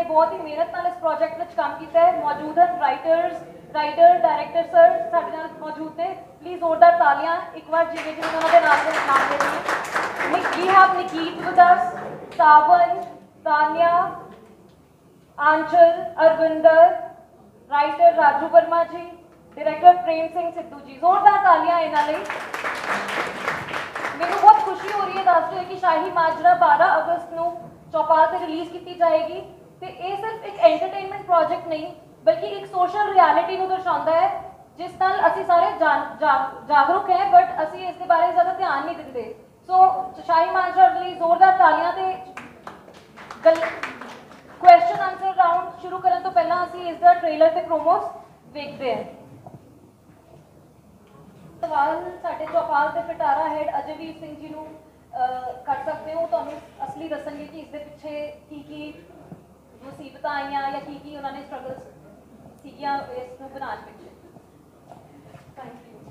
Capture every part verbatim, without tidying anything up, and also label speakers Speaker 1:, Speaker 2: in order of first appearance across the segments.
Speaker 1: बहुत ही मेहनत नाल इस प्रोजेक्ट में काम किया है। मौजूद हैं राइटर्स राइटर डायरेक्टर सर साडे नाल मौजूद ने, प्लीज जोरदार तालियां एक बार जिवें जिवें उन्होंने नाम दे नाम ले लिए। We have Nikeet with us, Sawan, Tanya, Anchal, Arvinder, writer Raju Verma ji, director Prem Singh Sidhu ji. जोरदार तालियां इन्हां लई। मैनूं बहुत खुशी हो रही है दस रहे कि शाही माजरा बारह अगस्त को चौपाल से रिलीज़ की जाएगी। तो ये सिर्फ एक एंटरटेनमेंट प्रोजेक्ट नहीं बल्कि एक सोशल रियलिटी को दर्शाता है जिस नाल असी सारे जान जा, जागरूक हैं, बट असी इसके बारे ज़्यादा ध्यान नहीं देते। सो शाही माजरा लिए जोरदार तालियां। तो क्वेश्चन आंसर राउंड शुरू करने तो पहला असी इसका ट्रेलर ते प्रोमोस देखते हैं। सवाल साडे चौपाल के पिटारा हेड अजयवीर सिंह जी ਨੂੰ कर सकते हो, तो असली दसेंगे कि इसके पिछे की की मुसीबत आईयां या की की उन्होंने स्ट्रगल्स सीगियां इसको बनाने पिछे। Thank you.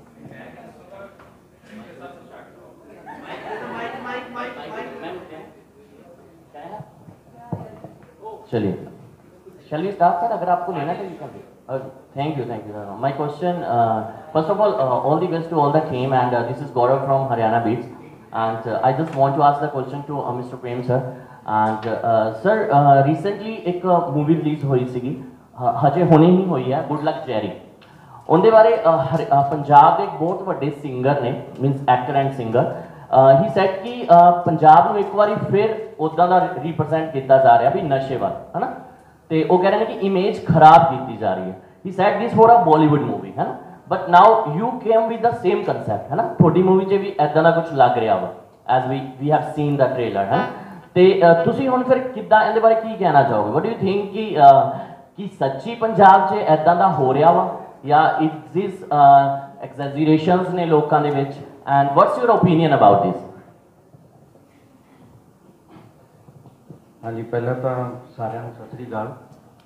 Speaker 2: चलिए शैल वी स्टार्ट सर, अगर आपको लेना चाहिए। Thank you thank you. My question, first of all all the best to all the team and this is Gaurav from Haryana beats and uh, I just want to ask the question to uh, Mister Prem sir and uh, sir uh, recently एक movie release हुई सी हजे हुणे ही हुई है good luck जैरी। उनके बारे पंजाब एक बहुत बड़े सिंगर ने means actor and singer he said कि पंजाब में एक बार फिर उदा का रिप्रजेंट किया जा रहा भी नशे वाल है ना, तो वो कह रहे हैं कि इमेज खराब की जा रही है। He said this for a Bollywood movie है ना, but now you came with the same concept है ना, थोड़ी मूवी च भी इदा का कुछ लग रहा वा as we we have seen the trailer है। तो तुसी हुण फिर किद्दां इहदे बारे की कहना चाहोगे? व्हाट डू यू थिंक कि कि सच्ची पंजाब च इदा दा हो रहा वा या इट दिस एक्सैजरेशंस ने लोकां दे विच, and what's your opinion about this?
Speaker 3: हाँ जी, पहले तो सारिਆਂ ਨੂੰ सत श्री अकाल।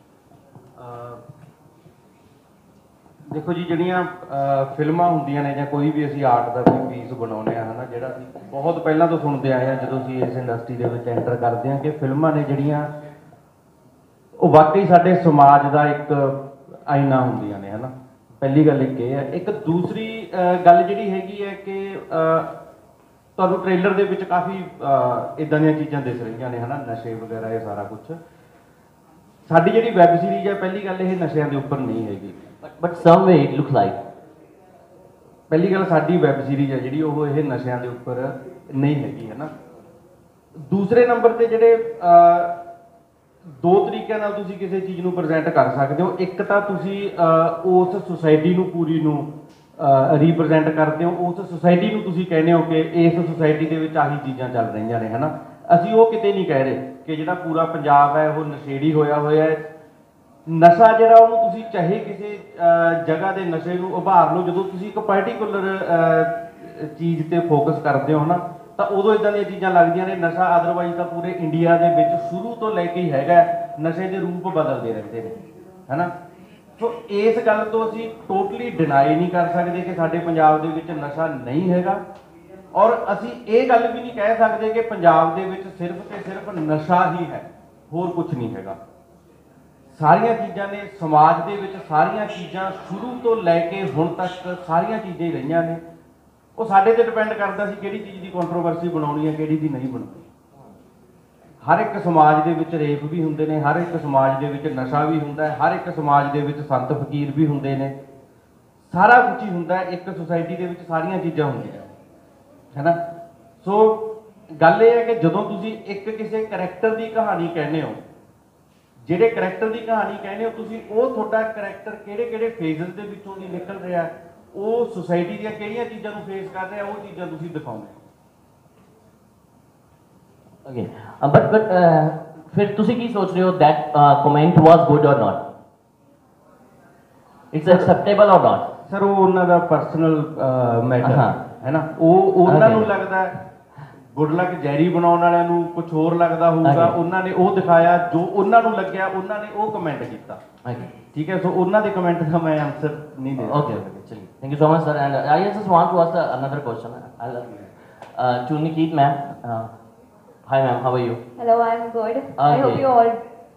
Speaker 3: देखो जी, ਜਿਹੜੀਆਂ ਫਿਲਮਾਂ ਹੁੰਦੀਆਂ ਨੇ ਜਾਂ ਕੋਈ ਵੀ ਅਸੀਂ ਆਰਟ ਦਾ ਕੋਈ ਪੀਸ ਬਣਾਉਂਦੇ ਆ ਹੈ ਨਾ, ਜਿਹੜਾ ਅਸੀਂ ਬਹੁਤ ਪਹਿਲਾਂ ਤੋਂ ਸੁਣਦੇ ਆਏ ਆ ਜਦੋਂ ਅਸੀਂ ਇਸ ਇੰਡਸਟਰੀ ਦੇ ਵਿੱਚ ਐਂਟਰ ਕਰਦੇ ਹਾਂ ਕਿ ਫਿਲਮਾਂ ਨੇ ਜਿਹੜੀਆਂ ਉਹ ਵਾਕਈ ਸਾਡੇ ਸਮਾਜ ਦਾ ਇੱਕ ਆਈਨਾ ਹੁੰਦੀਆਂ ਨੇ ਹੈ ਨਾ। ਪਹਿਲੀ ਗੱਲ ਇੱਕ ਇਹ ਹੈ। ਇੱਕ ਦੂਸਰੀ ਗੱਲ ਜਿਹੜੀ ਹੈਗੀ ਹੈ ਕਿ ਤੁਹਾਨੂੰ ਟ੍ਰੇਲਰ ਦੇ ਵਿੱਚ ਕਾਫੀ ਇੱਦਾਂ ਦੀਆਂ ਚੀਜ਼ਾਂ ਦਿਸ ਰਹੀਆਂ ਨੇ ਹੈ ਨਾ, ਨਸ਼ੇ ਵਗੈਰਾ ਇਹ ਸਾਰਾ ਕੁਛ। ਸਾਡੀ ਜਿਹੜੀ ਵੈਬ ਸੀਰੀਜ਼ ਹੈ, ਪਹਿਲੀ ਗੱਲ ਇਹ ਨਸ਼ਿਆਂ ਦੇ ਉੱਪਰ ਨਹੀਂ ਹੈਗੀ,
Speaker 2: but some way it look like.
Speaker 3: ਪਹਿਲੀ ਗੱਲ ਸਾਡੀ ਵੈਬ ਸੀਰੀਜ਼ ਹੈ ਜਿਹੜੀ ਉਹ ਇਹ ਨਸ਼ਿਆਂ ਦੇ ਉੱਪਰ ਨਹੀਂ ਹੈਗੀ ਹੈ ਨਾ। ਦੂਸਰੇ ਨੰਬਰ ਤੇ ਜਿਹੜੇ ਦੋ ਤਰੀਕਿਆਂ ਨਾਲ ਤੁਸੀਂ ਕਿਸੇ ਚੀਜ਼ ਨੂੰ ਪ੍ਰੈਜ਼ੈਂਟ ਕਰ ਸਕਦੇ ਹੋ। ਇੱਕ ਤਾਂ ਤੁਸੀਂ ਉਸ ਸੁਸਾਇਟੀ ਨੂੰ ਪੂਰੀ ਨੂੰ ਰਿਪਰੈਜ਼ੈਂਟ ਕਰਦੇ ਹੋ, ਉਸ ਸੁਸਾਇਟੀ ਨੂੰ ਤੁਸੀਂ ਕਹਿੰਦੇ ਹੋ ਕਿ ਇਸ ਸੁਸਾਇਟੀ ਦੇ ਵਿੱਚ ਆਹੀ ਚੀਜ਼ਾਂ ਚੱਲ ਰਹੀਆਂ ਨੇ ਹੈ ਨਾ। ਅਸੀਂ ਉਹ ਕਿਤੇ ਨਹੀਂ ਕਹਿ ਰਹੇ ਕਿ ਜਿਹੜਾ ਪੂਰਾ ਪੰਜਾਬ ਹੈ ਉਹ ਨਸ਼ੇੜੀ ਹੋਇਆ ਹੋਇਆ ਹੈ। ਨਸ਼ਾ ਜਿਹੜਾ ਉਹਨੂੰ ਤੁਸੀਂ ਚਾਹੇ ਕਿਸੇ ਜਗ੍ਹਾ ਦੇ ਨਸ਼ੇ ਨੂੰ ਉਭਾਰ ਲਓ, ਜਦੋਂ ਤੁਸੀਂ ਇੱਕ ਪਾਰਟੀਕੂਲਰ ਚੀਜ਼ ਤੇ ਫੋਕਸ ਕਰਦੇ ਹੋ ਨਾ ਤਾਂ ਉਦੋਂ ਇਦਾਂ ਦੀਆਂ ਚੀਜ਼ਾਂ ਲੱਗਦੀਆਂ ਨੇ। ਨਸ਼ਾ ਅਦਰਵਾਈਜ਼ ਤਾਂ ਪੂਰੇ ਇੰਡੀਆ ਦੇ ਵਿੱਚ ਸ਼ੁਰੂ ਤੋਂ ਲੈ ਕੇ ਹੀ ਹੈਗਾ, ਨਸ਼ੇ ਦੇ ਰੂਪ ਬਦਲਦੇ ਰਹਿੰਦੇ ਨੇ ਹੈ ਨਾ। ਸੋ ਇਸ ਗੱਲ ਤੋਂ ਅਸੀਂ ਟੋਟਲੀ ਡਿਨਾਈ ਨਹੀਂ ਕਰ ਸਕਦੇ ਕਿ ਸਾਡੇ ਪੰਜਾਬ ਦੇ ਵਿੱਚ ਨਸ਼ਾ ਨਹੀਂ ਹੈਗਾ, ਔਰ ਅਸੀਂ ਇਹ ਗੱਲ ਵੀ ਨਹੀਂ ਕਹਿ ਸਕਦੇ ਕਿ ਪੰਜਾਬ ਦੇ ਵਿੱਚ ਸਿਰਫ ਤੇ ਸਿਰਫ ਨਸ਼ਾ ਹੀ ਹੈ, ਹੋਰ ਕੁਝ ਨਹੀਂ ਹੈਗਾ। ਸਾਰੀਆਂ ਚੀਜ਼ਾਂ ਨੇ ਸਮਾਜ ਦੇ ਵਿੱਚ, ਸਾਰੀਆਂ ਚੀਜ਼ਾਂ ਸ਼ੁਰੂ ਤੋਂ ਲੈ ਕੇ ਹੁਣ ਤੱਕ ਸਾਰੀਆਂ ਚੀਜ਼ਾਂ ਹੀ ਰਹੀਆਂ ਨੇ। ਉਹ ਸਾਡੇ ਤੇ ਡਿਪੈਂਡ ਕਰਦਾ ਸੀ ਕਿਹੜੀ ਚੀਜ਼ ਦੀ ਕੰਟਰੋਵਰਸੀ ਬਣਾਉਣੀ ਹੈ, ਕਿਹੜੀ ਦੀ ਨਹੀਂ ਬਣਾਉਣੀ। ਹਰ ਇੱਕ ਸਮਾਜ ਦੇ ਵਿੱਚ ਰੇਪ ਵੀ ਹੁੰਦੇ ਨੇ, ਹਰ ਇੱਕ ਸਮਾਜ ਦੇ ਵਿੱਚ ਨਸ਼ਾ ਵੀ ਹੁੰਦਾ ਹੈ, ਹਰ ਇੱਕ ਸਮਾਜ ਦੇ ਵਿੱਚ ਸੰਤ ਫਕੀਰ ਵੀ ਹੁੰਦੇ ਨੇ, ਸਾਰਾ ਕੁਝ ਹੀ ਹੁੰਦਾ। ਇੱਕ ਸੁਸਾਇਟੀ ਦੇ ਵਿੱਚ ਸਾਰੀਆਂ ਚੀਜ਼ਾਂ ਹੁੰਦੀਆਂ ਹੈ ਨਾ। ਸੋ ਗੱਲ ਇਹ ਹੈ ਕਿ ਜਦੋਂ ਤੁਸੀਂ ਇੱਕ ਕਿਸੇ ਕਰੈਕਟਰ ਦੀ ਕਹਾਣੀ ਕਹਿੰਦੇ ਹੋ, ਜਿਹੜੇ ਕਰੈਕਟਰ ਦੀ ਕਹਾਣੀ ਕਹਿੰਦੇ ਹੋ ਤੁਸੀਂ, ਉਹ ਤੁਹਾਡਾ ਕਰੈਕਟਰ ਕਿਹੜੇ ਕਿਹੜੇ ਫੇਜ਼ਸ ਦੇ ਵਿੱਚੋਂ ਦੀ ਨਿਕਲ ਰਿਹਾ, ਉਹ ਸੁਸਾਇਟੀ ਦੀਆਂ ਕਿਹੜੀਆਂ ਚੀਜ਼ਾਂ ਨੂੰ ਫੇਸ ਕਰ ਰਿਹਾ, ਉਹ ਚੀਜ਼ਾਂ ਤੁਸੀਂ ਦਿਖਾਉਂਦੇ ਹੋ।
Speaker 2: ओके बट बट फिर तुसी की सोच रहे हो दैट कमेंट वाज गुड और नॉट, इट्स एक्सेप्टेबल और नॉट?
Speaker 3: सर वो ਉਹਨਾਂ ਦਾ ਪਰਸਨਲ ਮੈਟਰ ਹੈ ਨਾ। ਉਹ ਉਹਨਾਂ ਨੂੰ ਲੱਗਦਾ ਗੁੱਡ ਲੱਕ ਜੈਰੀ ਬਣਾਉਣ ਵਾਲਿਆਂ ਨੂੰ ਕੁਝ ਹੋਰ ਲੱਗਦਾ ਹੋਊਗਾ, ਉਹਨਾਂ ਨੇ ਉਹ ਦਿਖਾਇਆ ਜੋ ਉਹਨਾਂ ਨੂੰ ਲੱਗਿਆ, ਉਹਨਾਂ ਨੇ ਉਹ ਕਮੈਂਟ ਕੀਤਾ। ठीक है, सो उन्ना दे कमेंट का मैं आंसर नहीं दे।
Speaker 2: ओके ओके चलिए, thank you so much sir. And I just want to ask another question to Nikeet ma'am. Hi ma'am, how are you?
Speaker 1: Hello, I am good. I hope you all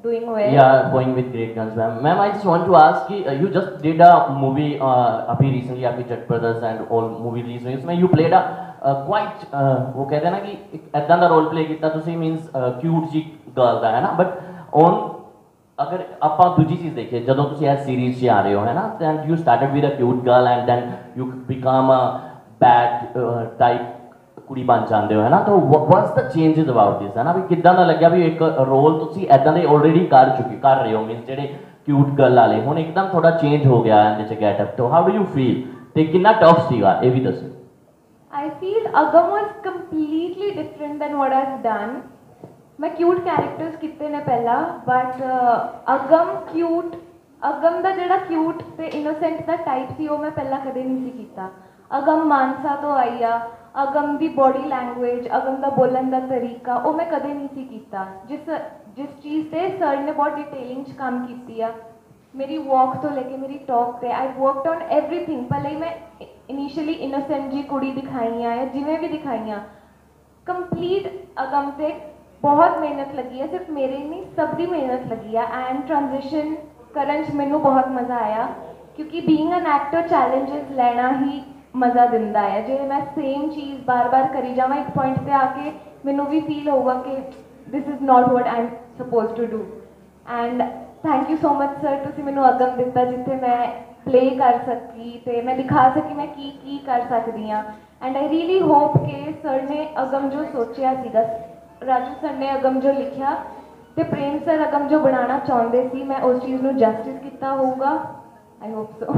Speaker 1: doing well.
Speaker 2: Yeah, going with great guns, ma'am. Ma'am, I just want to ask कि uh, you just did a movie uh, अभी recently आपकी Jet Brothers and all movie release हुई, उसमें you played a uh, quite uh, वो कहते हैं ना कि एक ऐसा दा role play ਕੀਤਾ ਤੁਸੀਂ means uh, cute जी girl ਦਾ है ना, but on अगर ਆਪਾਂ ਦੂਜੀ ਚੀਜ਼ ਦੇਖੀਏ ਜਦੋਂ ਤੁਸੀਂ ਇਸ ਸੀਰੀਜ਼ 'ਚ ਆ ਰਹੇ ਹੋ ਹੈ ਨਾ, then you started with a cute girl and then you become a bad uh, type ਕੁੜੀ ਬਣ ਜਾਂਦੇ ਹੋ ਹੈ ਨਾ, ਤਾਂ what's the changes about this ਹੈ ਨਾ, ਵੀ ਕਿੱਦਾਂ ਦਾ ਲੱਗਿਆ ਵੀ ਇੱਕ ਰੋਲ ਤੁਸੀਂ ਐਦਾਂ ਦੇ ਆਲਰੇਡੀ ਕਰ ਚੁੱਕੇ ਕਰ ਰਹੇ ਹੋ ਮੀਨਸ ਜਿਹੜੇ ਕਿਊਟ ਗਰਲ ਵਾਲੇ ਹੁਣ ਇੱਕਦਮ ਥੋੜਾ ਚੇਂਜ ਹੋ ਗਿਆ ਇਹਦੇ ਚ ਗੈਟਅਪ, ਤਾਂ ਹਾਊ ਡੂ ਯੂ ਫੀਲ ਤੇ ਕਿੰਨਾ ਟਫ ਸੀਗਾ ਇਹ ਵੀ ਦੱਸੋ।
Speaker 1: I feel Agam was completely different than what I've done. मैं cute characters ਕੀਤੇ ਨੇ ਪਹਿਲਾਂ, but uh, Agam cute Agam ਦਾ ਜਿਹੜਾ cute ਤੇ innocent ਦਾ type ਸੀ ਉਹ ਮੈਂ ਪਹਿਲਾਂ ਕਦੇ ਨਹੀਂ ਸੀ ਕੀਤਾ। Agam ਮਾਨਸਾ ਤੋਂ ਆਈ ਆ, ਅਗਮ ਦੀ ਬੋਡੀ ਲੈਂਗੁਏਜ, ਅਗਮ ਦਾ ਬੋਲਣ ਦਾ ਤਰੀਕਾ ਉਹ ਮੈਂ ਕਦੇ ਨਹੀਂ ਸੀ ਕੀਤਾ। ਜਿਸ ਜਿਸ ਚੀਜ਼ ਤੇ ਸਰ ਨੇ ਬਹੁਤ ਡਿਟੇਲਿੰਗ 'ਚ ਕੰਮ ਕੀਤੀ ਆ, ਮੇਰੀ ਵਾਕ ਤੋਂ ਲੈ ਕੇ ਮੇਰੀ ਟਾਕ ਤੇ ਆਈ ਵਰਕਡ ਔਨ ਐਵਰੀਥਿੰਗ। ਪਹਿਲੇ ਹੀ ਮੈਂ ਇਨੀਸ਼ੀਅਲੀ ਇਨੋਸੈਂਟ ਜੀ ਕੁੜੀ ਦਿਖਾਈ ਆ, ਜਿਵੇਂ ਵੀ ਦਿਖਾਈਆਂ ਕੰਪਲੀਟ ਅਗਮ ਤੇ ਬਹੁਤ ਮਿਹਨਤ ਲੱਗੀ ਹੈ, ਸਿਰਫ ਮੇਰੇ ਨਹੀਂ ਸਭ ਦੀ ਮਿਹਨਤ ਲੱਗੀ ਆ। ਐਂਡ ਟ੍ਰਾਂਜੀਸ਼ਨ ਕਰਨ 'ਚ ਮੈਨੂੰ ਬਹੁਤ ਮਜ਼ਾ ਆਇਆ ਕਿਉਂਕਿ ਬੀਇੰਗ ਐਨ ਐਕਟਰ ਚੈਲੰਜਸ ਲੈਣਾ ਹੀ ਮਜ਼ਾ ਦਿੰਦਾ ਹੈ। ਜੇ ਮੈਂ ਸੇਮ ਚੀਜ਼ ਬਾਰ-ਬਾਰ ਕਰੀ ਜਾਵਾਂ ਇੱਕ ਪੁਆਇੰਟ ਤੇ ਆ ਕੇ ਮੈਨੂੰ ਵੀ ਫੀਲ ਹੋਊਗਾ ਕਿ this is not what I am suppose to do. And thank you so much sir, ਤੁਸੀਂ ਮੈਨੂੰ ਅਗਮ ਦਿੱਤਾ ਜਿੱਥੇ ਮੈਂ ਪਲੇ ਕਰ ਸਕੀ ਤੇ ਮੈਂ ਦਿਖਾ ਸਕੀ ਮੈਂ ਕੀ ਕੀ ਕਰ ਸਕਦੀ ਹਾਂ। ਐਂਡ ਆਈ ਰੀਅਲੀ ਹੋਪ ਕਿ ਸਰ ਨੇ ਅਗਮ ਜੋ ਸੋਚਿਆ ਸੀਗਾ, ਰਾਜੂ ਸਰ ਨੇ ਅਗਮ ਜੋ ਲਿਖਿਆ ਤੇ ਪ੍ਰੇਮ ਸਰ ਅਗਮ ਜੋ ਬਣਾਉਣਾ ਚਾਹੁੰਦੇ ਸੀ, ਮੈਂ ਉਸ ਚੀਜ਼ ਨੂੰ ਜਸਟਿਸ ਕੀਤਾ ਹੋਊਗਾ। I hope so.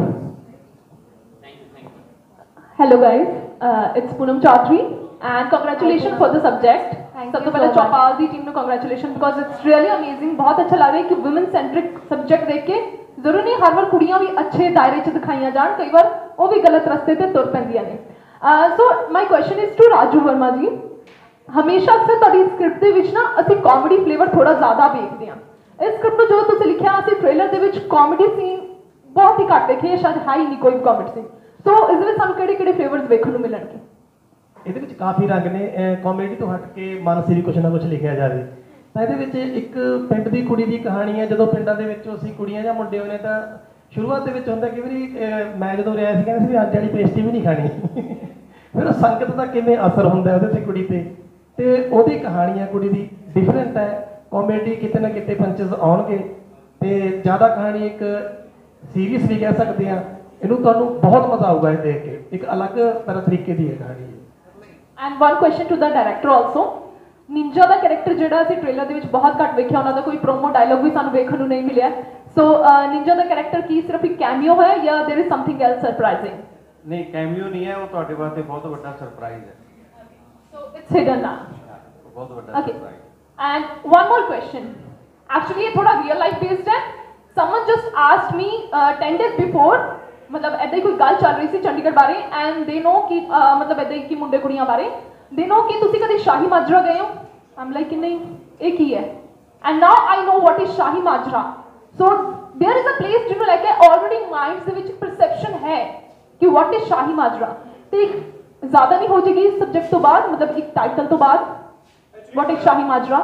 Speaker 4: Hello guys, uh, it's Poonam Chaudhary and congratulations for the subject. सब तो पहले चौपाल दी टीम ने congratulations because it's really amazing। बहुत अच्छा लग रहा है कि women centric subject देख के जरूरी नहीं हर बार कुड़ियां भी अच्छे दायरे च दिखाइयां जान, कई बार वो भी गलत रस्ते ते तुर पैंदियां ने। So my question is to Raju Verma ji, हमेशा अक्सर ਤੁਹਾਡੀ ਸਕ੍ਰਿਪਟ ਦੇ ਵਿੱਚ ਨਾ ਅਸੀਂ ਕਾਮੇਡੀ ਫਲੇਵਰ ਥੋੜਾ ਜ਼ਿਆਦਾ ਵੇਖਦੇ ਹਾਂ। ਇਸ ਸਕ੍ਰਿਪਟ ਨੂੰ ਜਦੋਂ ਤੁਸੀਂ ਲਿਖਿਆ ਅਸੀਂ ਟ੍ਰੇਲਰ ਦੇ ਵਿੱਚ ਕਾਮੇਡੀ ਸੀਨ ਬਹੁਤ ਹੀ ਘੱਟ ਦੇਖੇ, ਸ਼ਾਇਦ ਹੈ ਹੀ ਨਹੀਂ ਕੋਈ ਕਾਮੇਡੀ ਸੀਨ। ਸੋ ਇਸ ਵਿੱਚ ਸਾਨੂੰ ਕਿਹੜੇ ਕਿਹੜੇ ਫਲੇਵਰਸ ਵੇਖਣ ਨੂੰ ਮਿਲਣਗੇ?
Speaker 5: ਇਹਦੇ ਵਿੱਚ ਕਾਫੀ ਰੰਗ ਨੇ। ਕਾਮੇਡੀ ਤੋਂ ਹਟ ਕੇ ਮਨ ਸੀ ਵੀ ਕੁਛ ਨਾ ਕੁਛ ਲਿਖਿਆ ਜਾਵੇ ਤਾਂ ਇਹਦੇ ਵਿੱਚ ਇੱਕ ਪਿੰਡ ਦੀ ਕੁੜੀ ਦੀ ਕਹਾਣੀ ਹੈ। ਜਦੋਂ ਪਿੰਡਾਂ ਦੇ ਵਿੱਚੋਂ ਅਸੀਂ ਕੁੜੀਆਂ ਜਾਂ ਮੁੰਡੇ ਹੋਣੇ ਤਾਂ ਸ਼ੁਰੂਆਤ ਦੇ ਵਿੱਚ ਹੁੰਦਾ ਕਿ ਵੀ ਮੈਂ ਜਦੋਂ ਰਿਹਾ ਸੀ ਕਹਿੰਦੇ ਸੀ ਵੀ ਅੱਜ ਵਾਲੀ ਪੇਸਟੀ ਵੀ ਨਹੀਂ ਖਾਣੀ ਫਿਰ ਉਹ ਸੰਗਤ ਦਾ ਕਿਵੇਂ ਅਸਰ ਹੁੰਦਾ ਉਹਦੇ 'ਤੇ ਕੁੜੀ 'ਤੇ ਤੇ ਉਹਦੀ ਕਹਾਣੀ ਹੈ ਕੁੜੀ ਦੀ ਡਿਫਰੈਂਟ ਹੈ। ਕਾਮੇਡੀ ਕਿਤੇ ਨਾ ਕਿਤੇ ਪੰਚਸ ਆਉਣਗੇ ਤੇ ਜ਼ਿਆਦਾ ਕਹਾਣੀ ਇੱਕ ਸੀਰੀਅਸ ਵੀ ਕਹਿ ਸਕਦੇ ਹਾਂ। ਇਹਨੂੰ ਤੁਹਾਨੂੰ ਬਹੁਤ ਮਜ਼ਾ ਆਊਗਾ ਇਹ ਦੇਖ ਕੇ, ਇੱਕ ਅਲੱਗ ਤਰ੍ਹਾਂ ਤਰੀਕੇ ਦੀ ਹੈ ਕਹਾਣੀ।
Speaker 4: And one question to the director also, Ninja ਦਾ ਕੈਰੈਕਟਰ ਜਿਹੜਾ ਅਸੀਂ ਟ੍ਰੇਲਰ ਦੇ ਵਿੱਚ ਬਹੁਤ ਘੱਟ ਵੇਖਿਆ, ਉਹਨਾਂ ਦਾ ਕੋਈ ਪ੍ਰੋਮੋ ਡਾਇਲੌਗ ਵੀ ਸਾਨੂੰ ਵੇਖਣ ਨੂੰ ਨਹੀਂ ਮਿਲਿਆ। ਸੋ ਨਿੰਜਾ ਦਾ ਕੈਰੈਕਟਰ ਕੀ ਸਿਰਫ ਇੱਕ ਕੈਮੀਓ ਹੈ ਜਾਂ there is something else surprising?
Speaker 3: ਨਹੀਂ, ਕੈਮੀਓ ਨਹੀਂ ਹੈ, ਉਹ ਤੁਹਾਡੇ ਵਾਸਤੇ ਬਹੁਤ ਵੱਡਾ ਸਰਪ੍ਰਾਈਜ਼ ਹੈ।
Speaker 4: ਸੋ ਇਟਸ ਹਿਡਨ ਨਾ,
Speaker 3: ਬਹੁਤ ਵੱਡਾ
Speaker 4: okay.
Speaker 3: Surprise.
Speaker 4: And one more question, actually ਇਹ ਥੋੜਾ ਰੀਅਲ ਲਾਈਫ ਬੇਸਡ ਹੈ। Someone just asked me ten days before, मतलब ऐदा ही कोई गल चल रही सी चंडीगढ़ बारे एंड दे नो कि मतलब ऐदा ही कि मुंडे कुड़ियां बारे दे नो कि तुसी कदे शाही माजरा गए हो? आई एम लाइक कि नहीं, ये की है? And now I know what is Shahi Majra. So there is a place जिन्हों लेके ऑलरेडी माइंड्स दे विच परसेप्शन है कि व्हाट इज शाही माजरा, ते ज्यादा नहीं हो जाएगी इस सब्जेक्ट तो बाद, मतलब एक टाइटल तो बाद what is Shahi Majra?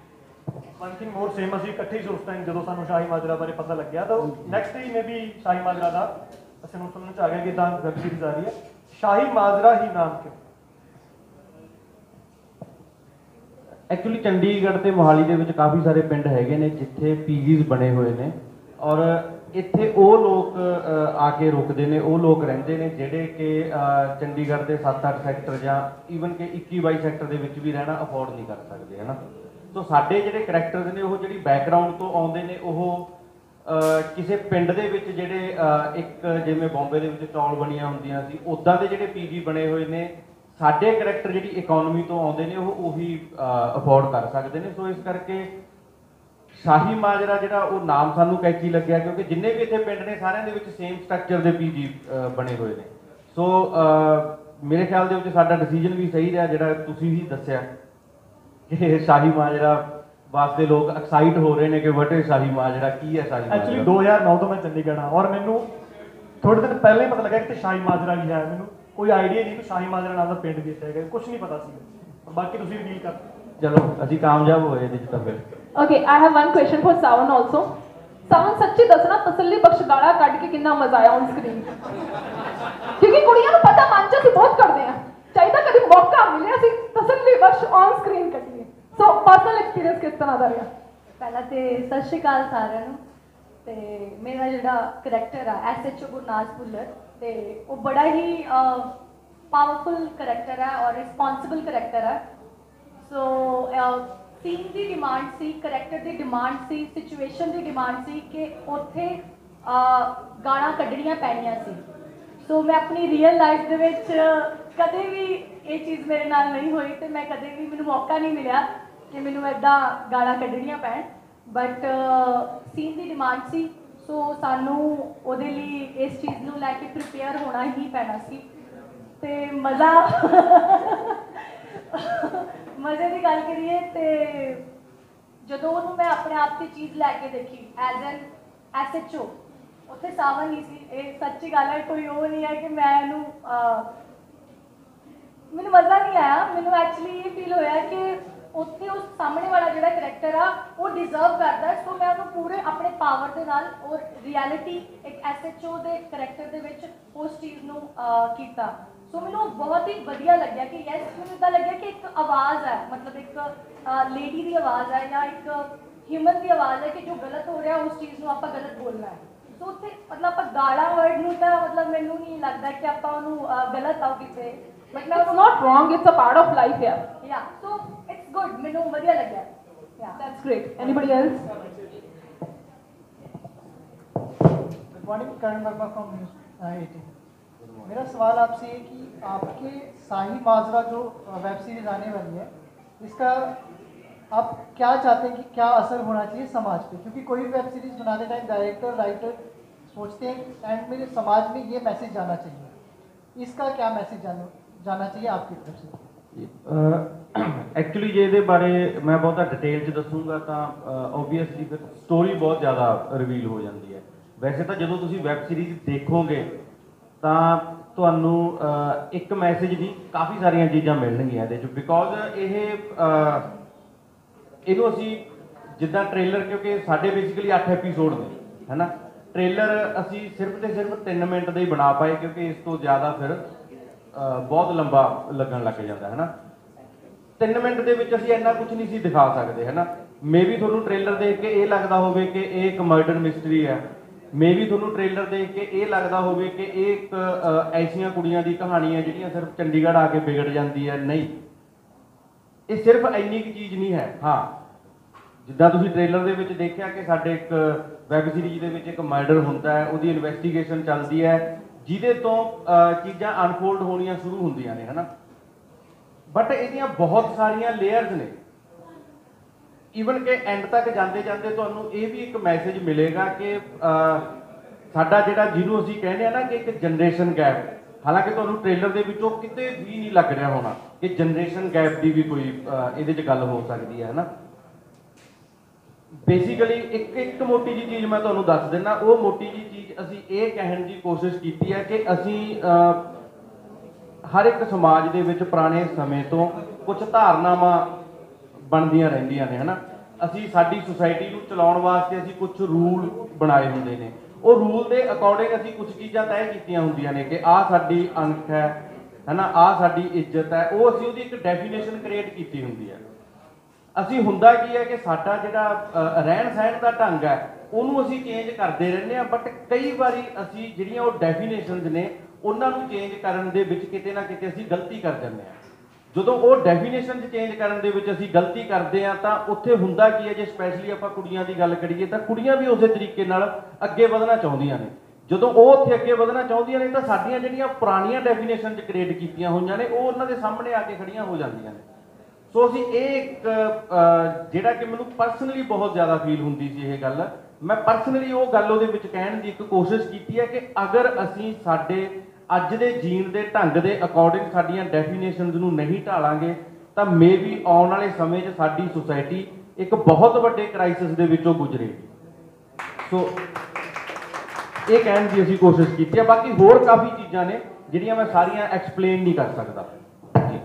Speaker 6: One thing more same ਅਸੀਂ ਇਕੱਠੇ ਹੀ ਉਸ ਟਾਈਮ ਜਦੋਂ ਸਾਨੂੰ ਸ਼ਾਹੀ ਮਾਜਰਾ ਬਾਰੇ ਪਤਾ ਲੱਗਿਆ ਤਾਂ ਨੈਕਸਟ ਡੇ ਮੇ ਵੀ ਸ਼ਾਹੀ ਮਾਜਰਾ ਦਾ ਅਸੀਂ ਨੂੰ ਸੁਣਨ ਚ ਆ ਗਿਆ ਕਿ ਤਾਂ ਵੈਬ ਸੀਰੀਜ਼ ਆ ਰਹੀ ਹੈ। ਸ਼ਾਹੀ ਮਾਜਰਾ ਹੀ ਨਾਮ ਕਿਉਂ?
Speaker 3: ਐਕਚੁਅਲੀ ਚੰਡੀਗੜ੍ਹ ਤੇ ਮੋਹਾਲੀ ਦੇ ਵਿੱਚ ਕਾਫੀ ਸਾਰੇ ਪਿੰਡ ਹੈਗੇ ਨੇ ਜਿੱਥੇ ਪੀਜੀਜ਼ ਬਣੇ ਹੋਏ ਨੇ ਔਰ ਇੱਥੇ ਉਹ ਲੋਕ ਆ ਕੇ ਰੁਕਦੇ ਨੇ, ਉਹ ਲੋਕ ਰਹਿੰਦੇ ਨੇ ਜਿਹੜੇ ਕਿ ਚੰਡੀਗੜ੍ਹ ਦੇ ਸੱਤ ਅੱਠ ਸੈਕਟਰ ਜਾਂ ਈਵਨ ਕਿ ਇੱਕੀ ਬਾਈ ਸੈਕਟਰ ਦੇ ਵਿੱਚ ਵੀ ਰਹਿਣਾ ਅਫੋਰਡ ਨਹੀਂ ਕਰ ਸਕਦੇ, ਹੈ ਨਾ। ਸੋ ਸਾਡੇ ਜਿਹੜੇ ਕਰੈਕਟਰਸ ਨੇ ਉਹ ਜਿਹੜੀ ਬੈਕਗਰਾਊਂਡ ਤੋਂ ਆਉਂਦੇ ਨੇ, ਉਹ ਕਿਸੇ ਪਿੰਡ ਦੇ ਵਿੱਚ ਜਿਹੜੇ ਇੱਕ ਜਿਵੇਂ ਬੰਬੇ ਦੇ ਵਿੱਚ ਚੌਲ ਬਣੀਆਂ ਹੁੰਦੀਆਂ ਸੀ ਉੱਦਾਂ ਦੇ ਜਿਹੜੇ ਪੀਜੀ ਬਣੇ ਹੋਏ ਨੇ। ਸਾਡੇ ਕਰੈਕਟਰ ਜਿਹੜੀ ਇਕਨੋਮੀ ਤੋਂ ਆਉਂਦੇ ਨੇ ਉਹ ਉਹੀ ਅਫੋਰਡ ਕਰ ਸਕਦੇ ਨੇ। ਸੋ ਇਸ ਕਰਕੇ ਸ਼ਾਹੀ ਮਾਜਰਾ ਜਿਹੜਾ ਉਹ ਨਾਮ ਸਾਨੂੰ ਕੈਚੀ ਲੱਗਿਆ ਕਿਉਂਕਿ ਜਿੰਨੇ ਵੀ ਇੱਥੇ ਪਿੰਡ ਨੇ ਸਾਰਿਆਂ ਦੇ ਵਿੱਚ ਸੇਮ ਸਟਰਕਚਰ ਦੇ ਪੀਜੀ ਬਣੇ ਹੋਏ ਨੇ। ਸੋ ਮੇਰੇ ਖਿਆਲ ਦੇ ਵਿੱਚ ਸਾਡਾ ਡਿਸੀਜਨ ਵੀ ਸਹੀ ਰਿਹਾ ਜਿਹੜਾ ਤੁਸੀਂ ਹੀ ਦੱਸਿਆ ਕਿ ਸ਼ਾਹੀ ਮਾਜਰਾ ਵਾਸਤੇ ਲੋਕ ਐਕਸਾਈਟ ਹੋ ਰਹੇ ਨੇ ਕਿ ਵਟ ਇਜ਼ ਸ਼ਾਹੀ ਮਾਜਰਾ, ਕੀ ਹੈ ਸ਼ਾਹੀ ਮਾਜਰਾ।
Speaker 6: ਐਕਚੁਅਲੀ ਦੋ ਹਜ਼ਾਰ ਨੌ ਤੋਂ ਮੈਂ ਚੰਡੀਗੜ੍ਹ ਹਾਂ ਔਰ ਮੈਨੂੰ ਥੋੜੇ ਦਿਨ ਪਹਿਲਾਂ ਹੀ ਪਤਾ ਲੱਗਾ ਕਿ ਸ਼ਾਹੀ ਮਾਜਰਾ ਵੀ ਹੈ। ਮੈਨੂੰ ਕੋਈ ਆਈਡੀਆ ਨਹੀਂ ਕਿ ਸ਼ਾਹੀ ਮਾਜਰਾ ਨਾਮ ਦਾ ਪਿੰਡ ਵੀ ਇੱਥੇ ਹੈਗਾ, ਕੁਝ ਨਹੀਂ ਪਤਾ ਸੀ। ਬਾਕੀ ਤੁਸੀਂ ਡੀਲ ਕਰ
Speaker 3: ਚਲੋ ਅਸੀਂ ਕਾਮਯਾਬ ਹੋਏ ਇਹਦੇ 'ਚ ਤਾਂ ਫਿਰ।
Speaker 4: Okay, I have one question for Sawan also. Sawan, सच्ची दसना तसल्ली बख्श गाड़ा कट के कितना मजा आया ऑन स्क्रीन, क्योंकि कुड़ियां ਨੂੰ ਪਤਾ ਮਨ ਚ ਅਸੀਂ ਬਹੁਤ ਕਰਦੇ ਆ, ਚਾਹੀਦਾ ਕਦੀ ਮੌਕਾ ਮਿਲੇ ਅਸੀਂ ਤਸੱਲੀ ਬਖਸ਼ ਔਨ ਸਕਰੀਨ ਕੱਟੀਏ। ਸੋ ਪਰਸਨਲ ਐਕਸਪੀਰੀਅੰਸ ਕਿਸ ਤਰ੍ਹਾਂ ਦਾ ਰਿਹਾ?
Speaker 1: ਪਹਿਲਾਂ ਤੇ ਸਤਿ ਸ਼੍ਰੀ ਅਕਾਲ ਸਾਰਿਆਂ ਨੂੰ। ਤੇ ਮੇਰਾ ਜਿਹੜਾ ਕਰੈਕਟਰ ਆ S H O Gurnaj Bhullar, ਤੇ ਉਹ ਬੜਾ ਹੀ ਪਾਵਰਫੁਲ ਕਰੈਕਟਰ ਹੈ ਔਰ ਰਿਸਪੌਂਸਿਬਲ ਕਰੈਕਟਰ ਹੈ। ਸੋ ਸੀਨ ਦੀ ਡਿਮਾਂਡ ਸੀ, ਕਰੈਕਟਰ ਦੀ ਡਿਮਾਂਡ ਸੀ, ਸਿਚੁਏਸ਼ਨ ਦੀ ਡਿਮਾਂਡ ਸੀ ਕਿ ਉੱਥੇ ਗਾਲਾਂ ਕੱਢਣੀਆਂ ਪੈਣੀਆਂ ਸੀ। ਸੋ ਮੈਂ ਆਪਣੀ ਰੀਅਲ ਲਾਈਫ ਦੇ ਵਿੱਚ ਕਦੇ ਵੀ ਇਹ ਚੀਜ਼ ਮੇਰੇ ਨਾਲ ਨਹੀਂ ਹੋਈ, ਤੇ ਮੈਂ ਕਦੇ ਵੀ ਮੈਨੂੰ ਮੌਕਾ ਨਹੀਂ ਮਿਲਿਆ ਕਿ ਮੈਨੂੰ ਇੱਦਾਂ ਗਾਲਾਂ ਕੱਢਣੀਆਂ ਪੈਣ, ਬਟ ਸੀਨ ਦੀ ਡਿਮਾਂਡ ਸੀ। ਸੋ ਸਾਨੂੰ ਉਹਦੇ ਲਈ ਇਸ ਚੀਜ਼ ਨੂੰ ਲੈ ਕੇ ਪ੍ਰਿਪੇਅਰ ਹੋਣਾ ਹੀ ਪੈਣਾ ਸੀ। ਤੇ ਮਜ਼ਾ ਮਜ਼ੇ ਦੀ ਗੱਲ ਕਰੀਏ ਤੇ ਜਦੋਂ ਉਹਨੂੰ ਮੈਂ ਆਪਣੇ ਆਪ 'ਤੇ ਚੀਜ਼ ਲੈ ਕੇ ਦੇਖੀ as an S H O, ਉੱਥੇ ਸਾਵਨ ਨਹੀਂ ਸੀ। ਇਹ ਸੱਚੀ ਗੱਲ ਹੈ, ਕੋਈ ਉਹ ਨਹੀਂ ਹੈ ਕਿ ਮੈਂ ਇਹਨੂੰ ਮੈਨੂੰ ਮਜ਼ਾ ਨਹੀਂ ਆਇਆ। ਮੈਨੂੰ ਐਕਚੁਅਲੀ ਇਹ ਫੀਲ ਹੋਇਆ ਕਿ ਉੱਥੇ ਉਸ ਸਾਹਮਣੇ ਵਾਲਾ ਜਿਹੜਾ ਕਰੈਕਟਰ ਆ ਉਹ ਡਿਜ਼ਰਵ ਕਰਦਾ। ਸੋ ਮੈਂ ਉਹਨੂੰ ਪੂਰੇ ਆਪਣੇ ਪਾਵਰ ਦੇ ਨਾਲ ਔਰ ਰਿਐਲਿਟੀ ਇੱਕ ਐਸ ਐਚ ਓ ਦੇ ਕਰੈਕਟਰ ਦੇ ਵਿੱਚ ਉਸ ਚੀਜ਼ ਨੂੰ ਕੀਤਾ। ਸੋ ਮੈਨੂੰ ਬਹੁਤ ਹੀ ਵਧੀਆ ਲੱਗਿਆ ਕਿ ਯੈਸ, ਮੈਨੂੰ ਇੱਦਾਂ ਲੱਗਿਆ ਕਿ ਇੱਕ ਆਵਾਜ਼ ਹੈ, ਮਤਲਬ ਇੱਕ ਲੇਡੀ ਦੀ ਆਵਾਜ਼ ਹੈ ਜਾਂ ਇੱਕ ਹਿਊਮਨ ਦੀ ਆਵਾਜ਼ ਹੈ ਕਿ ਜੋ ਗਲਤ ਹੋ ਰਿਹਾ ਉਸ ਚੀਜ਼ ਨੂੰ ਆਪਾਂ ਗਲਤ ਬੋਲਣਾ ਹੈ। ਸੋ ਉੱਥੇ ਮਤਲਬ ਆਪਾਂ ਗਾਲਾਂ ਵਰਡ ਨੂੰ ਤਾਂ ਮਤਲਬ ਮੈਨੂੰ ਨਹੀਂ ਲੱਗਦਾ ਕਿ ਆਪਾਂ ਉਹਨੂੰ ਗਲਤ ਆਉ ਕਿਸੇ, ਬਟ ਮੈਂ
Speaker 4: it's not wrong, it's a part of life ਯਾਰ।
Speaker 1: ਯਾ ਸੋ ਇਟਸ ਗੁੱਡ, ਮੈਨੂੰ ਵਧੀਆ ਲੱਗਿਆ। Yeah
Speaker 4: that's great. Anybody else?
Speaker 7: Good morning, Karan Verma from News eighteen. मेरा सवाल आपसे है कि आपके शाही माजरा जो वेब सीरीज आने वाली है, इसका आप क्या चाहते हैं कि क्या असर होना चाहिए समाज पे? क्योंकि कोई भी वेब सीरीज बनाने टाइम डायरेक्टर राइटर सोचते हैं एंड में समाज में ये मैसेज जाना चाहिए, इसका क्या मैसेज जाना जाना चाहिए आपकी तरफ से?
Speaker 3: ਐਕਚੁਅਲੀ ਜੇ ਇਹਦੇ ਬਾਰੇ ਮੈਂ ਬਹੁਤਾ ਡਿਟੇਲ 'ਚ ਦੱਸੂਗਾ ਤਾਂ ਓਬਵੀਅਸਲੀ ਫਿਰ ਸਟੋਰੀ ਬਹੁਤ ਜ਼ਿਆਦਾ ਰਿਵੀਲ ਹੋ ਜਾਂਦੀ ਹੈ। ਵੈਸੇ ਤਾਂ ਜਦੋਂ ਤੁਸੀਂ ਵੈਬ ਸੀਰੀਜ਼ ਦੇਖੋਗੇ ਤਾਂ ਤੁਹਾਨੂੰ ਇੱਕ ਮੈਸੇਜ ਦੀ ਕਾਫੀ ਸਾਰੀਆਂ ਚੀਜ਼ਾਂ ਮਿਲਣਗੀਆਂ ਇਹਦੇ 'ਚ, ਬਿਕੋਜ਼ ਇਹ ਇਹਨੂੰ ਅਸੀਂ ਜਿੱਦਾਂ ਟ੍ਰੇਲਰ, ਕਿਉਂਕਿ ਸਾਡੇ ਬੇਸਿਕਲੀ ਅੱਠ ਐਪੀਸੋਡ ਨੇ ਹੈ ਨਾ, ਟ੍ਰੇਲਰ ਅਸੀਂ ਸਿਰਫ ਤੇ ਸਿਰਫ ਤਿੰਨ ਮਿੰਟ ਦਾ ਹੀ ਬਣਾ ਪਾਏ ਕਿਉਂਕਿ ਇਸ ਤੋਂ ਜ਼ਿਆਦਾ ਫਿਰ ਬਹੁਤ ਲੰਬਾ ਲੱਗਣ ਲੱਗ ਜਾਂਦਾ ਹੈ ਨਾ। ਤਿੰਨ ਮਿੰਟ ਦੇ ਵਿੱਚ ਅਸੀਂ ਇੰਨਾ ਕੁਝ ਨਹੀਂ ਸੀ ਦਿਖਾ ਸਕਦੇ ਹੈ ਨਾ। ਮੇ ਵੀ ਤੁਹਾਨੂੰ ਟ੍ਰੇਲਰ ਦੇਖ ਕੇ ਇਹ ਲੱਗਦਾ ਹੋਵੇ ਕਿ ਇਹ ਇੱਕ ਮਰਡਰ ਮਿਸਟਰੀ ਹੈ, ਮੇ ਵੀ ਤੁਹਾਨੂੰ ਟ੍ਰੇਲਰ ਦੇਖ ਕੇ ਇਹ ਲੱਗਦਾ ਹੋਵੇ ਕਿ ਇਹ ਇੱਕ ਐਸੀਆਂ ਕੁੜੀਆਂ ਦੀ ਕਹਾਣੀ ਹੈ ਜਿਹੜੀਆਂ ਸਿਰਫ ਚੰਡੀਗੜ੍ਹ ਆ ਕੇ ਵਿਗੜ ਜਾਂਦੀ ਹੈ। ਨਹੀਂ, ਇਹ ਸਿਰਫ ਇੰਨੀ ਕੁ ਚੀਜ਼ ਨਹੀਂ ਹੈ। ਹਾਂ, ਜਿੱਦਾਂ ਤੁਸੀਂ ਟ੍ਰੇਲਰ ਦੇ ਵਿੱਚ ਦੇਖਿਆ ਕਿ ਸਾਡੇ ਇੱਕ ਵੈਬ ਸੀਰੀਜ਼ ਦੇ ਵਿੱਚ ਇੱਕ ਮਰਡਰ ਹੁੰਦਾ ਹੈ, ਉਹਦੀ ਇਨਵੈਸਟੀਗੇਸ਼ਨ ਚੱਲਦੀ ਹੈ, ਜਿਹਦੇ ਤੋਂ ਚੀਜ਼ਾਂ ਅਨਫੋਲਡ ਹੋਣੀਆਂ ਸ਼ੁਰੂ ਹੁੰਦੀਆਂ ਨੇ ਹੈ ਨਾ। ਬਟ ਇਹਦੀਆਂ ਬਹੁਤ ਸਾਰੀਆਂ ਲੇਅਰਸ ਨੇ, ਈਵਨ ਕਿ ਐਂਡ ਤੱਕ ਜਾਂਦੇ ਜਾਂਦੇ ਤੁਹਾਨੂੰ ਇਹ ਵੀ ਇੱਕ ਮੈਸੇਜ ਮਿਲੇਗਾ ਕਿ ਸਾਡਾ ਜਿਹੜਾ ਜਿਹਨੂੰ ਅਸੀਂ ਕਹਿੰਦੇ ਆ ਨਾ ਕਿ ਇੱਕ ਜਨਰੇਸ਼ਨ ਗੈਪ, ਹਾਲਾਂਕਿ ਤੁਹਾਨੂੰ ਟ੍ਰੇਲਰ ਦੇ ਵਿੱਚੋਂ ਕਿਤੇ ਵੀ ਨਹੀਂ ਲੱਗ ਰਿਹਾ ਹੋਣਾ ਕਿ ਜਨਰੇਸ਼ਨ ਗੈਪ ਦੀ ਵੀ ਕੋਈ ਇਹਦੇ 'ਚ ਗੱਲ ਹੋ ਸਕਦੀ ਹੈ ਨਾ। ਬੇਸਿਕਲੀ ਇੱਕ ਇੱਕ ਮੋਟੀ ਜਿਹੀ ਚੀਜ਼ ਮੈਂ ਤੁਹਾਨੂੰ ਦੱਸ ਦਿੰਦਾ। ਉਹ ਮੋਟੀ ਜਿਹੀ ਚੀਜ਼ ਅਸੀਂ ਇਹ ਕਹਿਣ ਦੀ ਕੋਸ਼ਿਸ਼ ਕੀਤੀ ਹੈ ਕਿ ਅਸੀਂ ਹਰ ਇੱਕ ਸਮਾਜ ਦੇ ਵਿੱਚ ਪੁਰਾਣੇ ਸਮੇਂ ਤੋਂ ਕੁਝ ਧਾਰਨਾਵਾਂ ਬਣਦੀਆਂ ਰਹਿੰਦੀਆਂ ਨੇ ਹੈ ਨਾ। ਅਸੀਂ ਸਾਡੀ ਸੁਸਾਇਟੀ ਨੂੰ ਚਲਾਉਣ ਵਾਸਤੇ ਅਸੀਂ ਕੁਝ ਰੂਲ ਬਣਾਏ ਹੁੰਦੇ ਨੇ, ਉਹ ਰੂਲ ਦੇ ਅਕੋਰਡਿੰਗ ਅਸੀਂ ਕੁਝ ਚੀਜ਼ਾਂ ਤੈਅ ਕੀਤੀਆਂ ਹੁੰਦੀਆਂ ਨੇ ਕਿ ਆਹ ਸਾਡੀ ਅੰਕ ਹੈ ਹੈ ਨਾ, ਆਹ ਸਾਡੀ ਇੱਜ਼ਤ ਹੈ, ਉਹ ਅਸੀਂ ਉਹਦੀ ਇੱਕ ਡੈਫੀਨੇਸ਼ਨ ਕ੍ਰੀਏਟ ਕੀਤੀ ਹੁੰਦੀ ਹੈ। ਅਸੀਂ ਹੁੰਦਾ ਕੀ ਹੈ ਕਿ ਸਾਡਾ ਜਿਹੜਾ ਰਹਿਣ ਸਹਿਣ ਦਾ ਢੰਗ ਹੈ ਉਹਨੂੰ ਅਸੀਂ ਚੇਂਜ ਕਰਦੇ ਰਹਿੰਦੇ ਹਾਂ, ਬਟ ਕਈ ਵਾਰੀ ਅਸੀਂ ਜਿਹੜੀਆਂ ਉਹ ਡੈਫੀਨੇਸ਼ਨਸ ਨੇ ਉਹਨਾਂ ਨੂੰ ਚੇਂਜ ਕਰਨ ਦੇ ਵਿੱਚ ਕਿਤੇ ਨਾ ਕਿਤੇ ਅਸੀਂ ਗਲਤੀ ਕਰ ਜਾਂਦੇ ਹਾਂ। ਜਦੋਂ ਉਹ ਡੈਫੀਨੇਸ਼ਨ ਚੇਂਜ ਕਰਨ ਦੇ ਵਿੱਚ ਅਸੀਂ ਗਲਤੀ ਕਰਦੇ ਹਾਂ ਤਾਂ ਉੱਥੇ ਹੁੰਦਾ ਕੀ ਹੈ, ਜੇ ਸਪੈਸ਼ਲੀ ਆਪਾਂ ਕੁੜੀਆਂ ਦੀ ਗੱਲ ਕਰੀਏ ਤਾਂ ਕੁੜੀਆਂ ਵੀ ਉਸੇ ਤਰੀਕੇ ਨਾਲ ਅੱਗੇ ਵਧਣਾ ਚਾਹੁੰਦੀਆਂ ਨੇ। ਜਦੋਂ ਉਹ ਉੱਥੇ ਅੱਗੇ ਵਧਣਾ ਚਾਹੁੰਦੀਆਂ ਨੇ ਤਾਂ ਸਾਡੀਆਂ ਜਿਹੜੀਆਂ ਪੁਰਾਣੀਆਂ ਡੈਫੀਨੇਸ਼ਨ 'ਚ ਕ੍ਰੀਏਟ ਕੀਤੀਆਂ ਹੋਈਆਂ ਨੇ ਉਹ ਉਹਨਾਂ ਦੇ ਸਾਹਮਣੇ ਆ ਕੇ ਖੜੀਆਂ ਹੋ ਜਾਂਦੀਆਂ ਨੇ। ਸੋ ਅਸੀਂ ਇਹ ਇੱਕ ਜਿਹੜਾ ਕਿ ਮੈਨੂੰ ਪਰਸਨਲੀ ਬਹੁਤ ਜ਼ਿਆਦਾ ਫੀਲ ਹੁੰਦੀ ਸੀ ਇਹ ਗੱਲ, ਮੈਂ ਪਰਸਨਲੀ ਉਹ ਗੱਲ ਉਹਦੇ ਵਿੱਚ ਕਹਿਣ ਦੀ ਇੱਕ ਕੋਸ਼ਿਸ਼ ਕੀਤੀ ਹੈ ਕਿ ਅਗਰ ਅਸੀਂ ਸਾਡੇ ਅੱਜ ਦੇ ਜੀਣ ਦੇ ਢੰਗ ਦੇ ਅਕੋਰਡਿੰਗ ਸਾਡੀਆਂ ਡੈਫੀਨੇਸ਼ਨਸ ਨੂੰ ਨਹੀਂ ਢਾਲਾਂਗੇ ਤਾਂ ਮੇ ਵੀ ਆਉਣ ਵਾਲੇ ਸਮੇਂ 'ਚ ਸਾਡੀ ਸੁਸਾਇਟੀ ਇੱਕ ਬਹੁਤ ਵੱਡੇ ਕ੍ਰਾਈਸਿਸ ਦੇ ਵਿੱਚੋਂ ਗੁਜ਼ਰੇਗੀ। ਸੋ ਇਹ ਕਹਿਣ ਦੀ ਅਸੀਂ ਕੋਸ਼ਿਸ਼ ਕੀਤੀ ਹੈ। ਬਾਕੀ ਹੋਰ ਕਾਫੀ ਚੀਜ਼ਾਂ ਨੇ ਜਿਹੜੀਆਂ ਮੈਂ ਸਾਰੀਆਂ ਐਕਸਪਲੇਨ ਨਹੀਂ ਕਰ ਸਕਦਾ ਜੀ।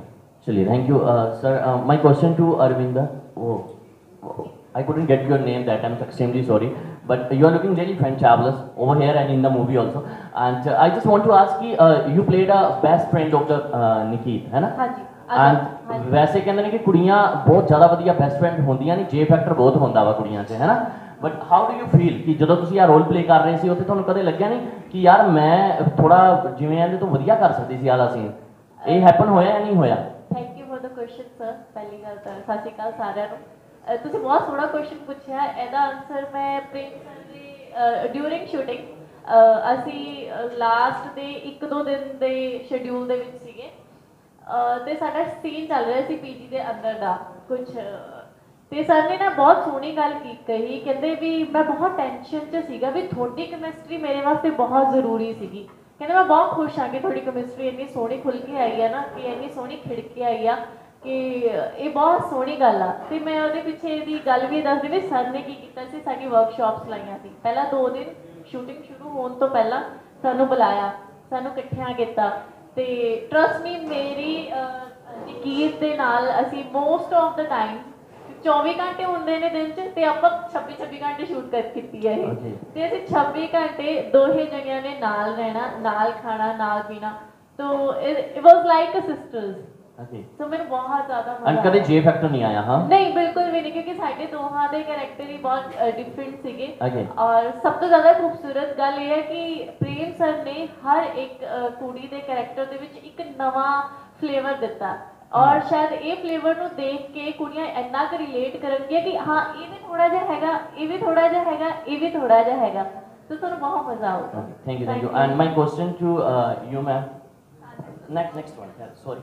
Speaker 2: चलिए, thank you sir. My question to Arvinda. Oh, oh, I couldn't get your name that time. Extremely sorry, but you are looking really fantabulous over here and in the movie also. And uh, I just want to ask you, uh, you played a best friend of the uh, Niket, है ना?
Speaker 1: हाँ जी.
Speaker 2: And वैसे ਕਹਿੰਦੇ ਨੇ ਕਿ ਕੁੜੀਆਂ ਬਹੁਤ ਜ਼ਿਆਦਾ ਵਧੀਆ ਬੈਸਟ ਫਰੈਂਡ ਹੁੰਦੀਆਂ ਨਹੀਂ, ਜੇ ਫੈਕਟਰ ਬਹੁਤ ਹੁੰਦਾ ਵਾ ਕੁੜੀਆਂ 'ਚ, ਹੈ ਨਾ? But how do you feel ਕਿ ਜਦੋਂ ਤੁਸੀਂ ਆ ਰੋਲ ਪਲੇ ਕਰ ਰਹੇ ਸੀ ਉੱਥੇ ਤੁਹਾਨੂੰ ਕਦੇ ਲੱਗਿਆ ਨਹੀਂ ਕਿ ਯਾਰ ਮੈਂ ਥੋੜਾ ਜਿਵੇਂ ਇਹਦੇ ਤੋਂ ਵਧੀਆ ਕਰ ਸਕਦੀ ਸੀ ਆਲਾ ਸੀਨ? ਇਹ ਹੈਪਨ ਹੋਇਆ ਜਾਂ ਨਹੀਂ ਹੋਇਆ?
Speaker 8: Thank you for the question sir. ਪਹਿਲੀ ਗੱਲ ਤਾਂ ਸਤਿ ਸ਼੍ਰੀ ਅਕਾਲ ਸਾਰਿਆਂ ਨੂੰ. ਅਹ ਤੁਸੀਂ ਬਹੁਤ ਸੋਹਣਾ ਕੁਐਸਚਨ ਪੁੱਛਿਆ. ਇਹਦਾ ਆਨਸਰ ਮੈਂ ਪ੍ਰੇਮ ਸਰ ਦੀ ਡਿਊਰਿੰਗ ਸ਼ੂਟਿੰਗ ਅਸੀਂ ਲਾਸਟ ਦੇ ਇੱਕ ਦੋ ਦਿਨ ਦੇ ਸ਼ਡਿਊਲ ਦੇ ਵਿੱਚ ਸੀਗੇ ਤੇ ਸਾਡਾ ਸੀਨ ਚੱਲ ਰਿਹਾ ਸੀ ਪੀਜੀ ਦੇ ਅੰਦਰ ਦਾ ਕੁਝ ਤੇ ਸਰ ਨੇ ਨਾ ਬਹੁਤ ਸੋਹਣੀ ਗੱਲ ਕੀ ਕਹੀ. ਕਹਿੰਦੇ ਵੀ ਮੈਂ ਬਹੁਤ ਟੈਨਸ਼ਨ 'ਚ ਸੀਗਾ ਵੀ ਤੁਹਾਡੀ ਕੈਮਿਸਟਰੀ ਮੇਰੇ ਵਾਸਤੇ ਬਹੁਤ ਜ਼ਰੂਰੀ ਸੀਗੀ. ਕਹਿੰਦੇ ਮੈਂ ਬਹੁਤ ਖੁਸ਼ ਹਾਂ ਕਿ ਤੁਹਾਡੀ ਕੈਮਿਸਟਰੀ ਇੰਨੀ ਸੋਹਣੀ ਖੁੱਲ ਕੇ ਆਈ ਹੈ ਨਾ, ਕਿ ਇੰਨੀ ਸੋਹਣੀ ਖਿੜ ਕੇ ਆਈ ਆ, ਕਿ ਇਹ ਬਹੁਤ ਸੋਹਣੀ ਗੱਲ ਆ. ਤੇ ਮੈਂ ਉਹਦੇ ਪਿੱਛੇ ਦੀ ਗੱਲ ਵੀ ਦੱਸਦੀ ਵੀ ਸਰ ਨੇ ਕੀ ਕੀਤਾ ਸੀ, ਸਾਡੀ ਵਰਕਸ਼ਾਪਸ ਲਾਈਆਂ ਸੀ. ਪਹਿਲਾਂ ਦੋ ਦਿਨ ਸ਼ੂਟਿੰਗ ਸ਼ੁਰੂ ਹੋਣ ਤੋਂ ਪਹਿਲਾਂ ਸਾਨੂੰ ਬੁਲਾਇਆ, ਸਾਨੂੰ ਇਕੱਠਿਆਂ ਕੀਤਾ ਤੇ ਟਰਸਟ ਮੀ ਮੇਰੀ ਯਕੀਨ ਦੇ ਨਾਲ ਅਸੀਂ ਮੋਸਟ ਆਫ ਦਾ ਟਾਈਮ ਚੌਵੀ ਘੰਟੇ ਹੁੰਦੇ ਨੇ ਦਿਨ 'ਚ ਤੇ ਆਪਾਂ ਛੱਬੀ ਛੱਬੀ ਘੰਟੇ ਸ਼ੂਟ ਕਰ ਕੀਤੀ ਹੈ ਇਹ. ਤੇ ਅਸੀਂ ਛੱਬੀ ਘੰਟੇ ਦੋਹੇ ਜਣਿਆਂ ਨੇ ਨਾਲ ਰਹਿਣਾ, ਨਾਲ ਖਾਣਾ, ਨਾਲ ਪੀਣਾ. ਤੋ it was like a sisters.
Speaker 2: Okay.
Speaker 8: So ਮੈਨੂੰ ਬਹੁਤ ਜ਼ਿਆਦਾ
Speaker 2: ਐਂਡ ਕਦੇ ਜੇ ਫੈਕਟਰ ਨਹੀਂ ਆਇਆ? ਹਾਂ
Speaker 8: ਨਹੀਂ, ਬਿਲਕੁਲ ਵੀ ਨਹੀਂ, ਕਿਉਂਕਿ ਸਾਡੇ ਦੋਹਾਂ ਦੇ ਕੈਰੈਕਟਰ ਹੀ ਬਹੁਤ ਡਿਫਰੈਂਟ ਸੀਗੇ.
Speaker 2: Okay.
Speaker 8: ਔਰ ਸਭ ਤੋਂ ਜ਼ਿਆਦਾ ਖੂਬਸੂਰਤ ਗੱਲ ਇਹ ਹੈ ਕਿ ਪ੍ਰੇਮ ਸਰ ਨੇ ਹਰ ਇੱਕ ਕੁੜੀ ਦੇ ਕੈਰੈਕਟਰ ਦੇ ਵਿੱਚ ਇੱਕ ਨਵਾਂ ਫਲੇਵਰ ਦਿੱਤਾ. ਔਰ ਸ਼ਾਇਦ ਇਹ ਫਲੇਵਰ ਨੂੰ ਦੇਖ ਕੇ ਕੁੜੀਆਂ ਇੰਨਾ ਕੁ ਰਿਲੇਟ ਕਰਨਗੀਆਂ ਕਿ ਹਾਂ ਇਹ ਵੀ ਥੋੜਾ ਜਿਹਾ ਹੈਗਾ, ਇਹ ਵੀ ਥੋੜਾ ਜਿਹਾ ਹੈਗਾ, ਇਹ ਵੀ ਥੋੜਾ ਜਿਹਾ ਹੈਗਾ. ਤਾਂ ਤੁਹਾਨੂੰ ਬਹੁਤ ਮਜ਼ਾ ਆਊਗਾ.
Speaker 2: Thank you, thank you. And my question to you ma'am. Next, next one. Yeah, sorry.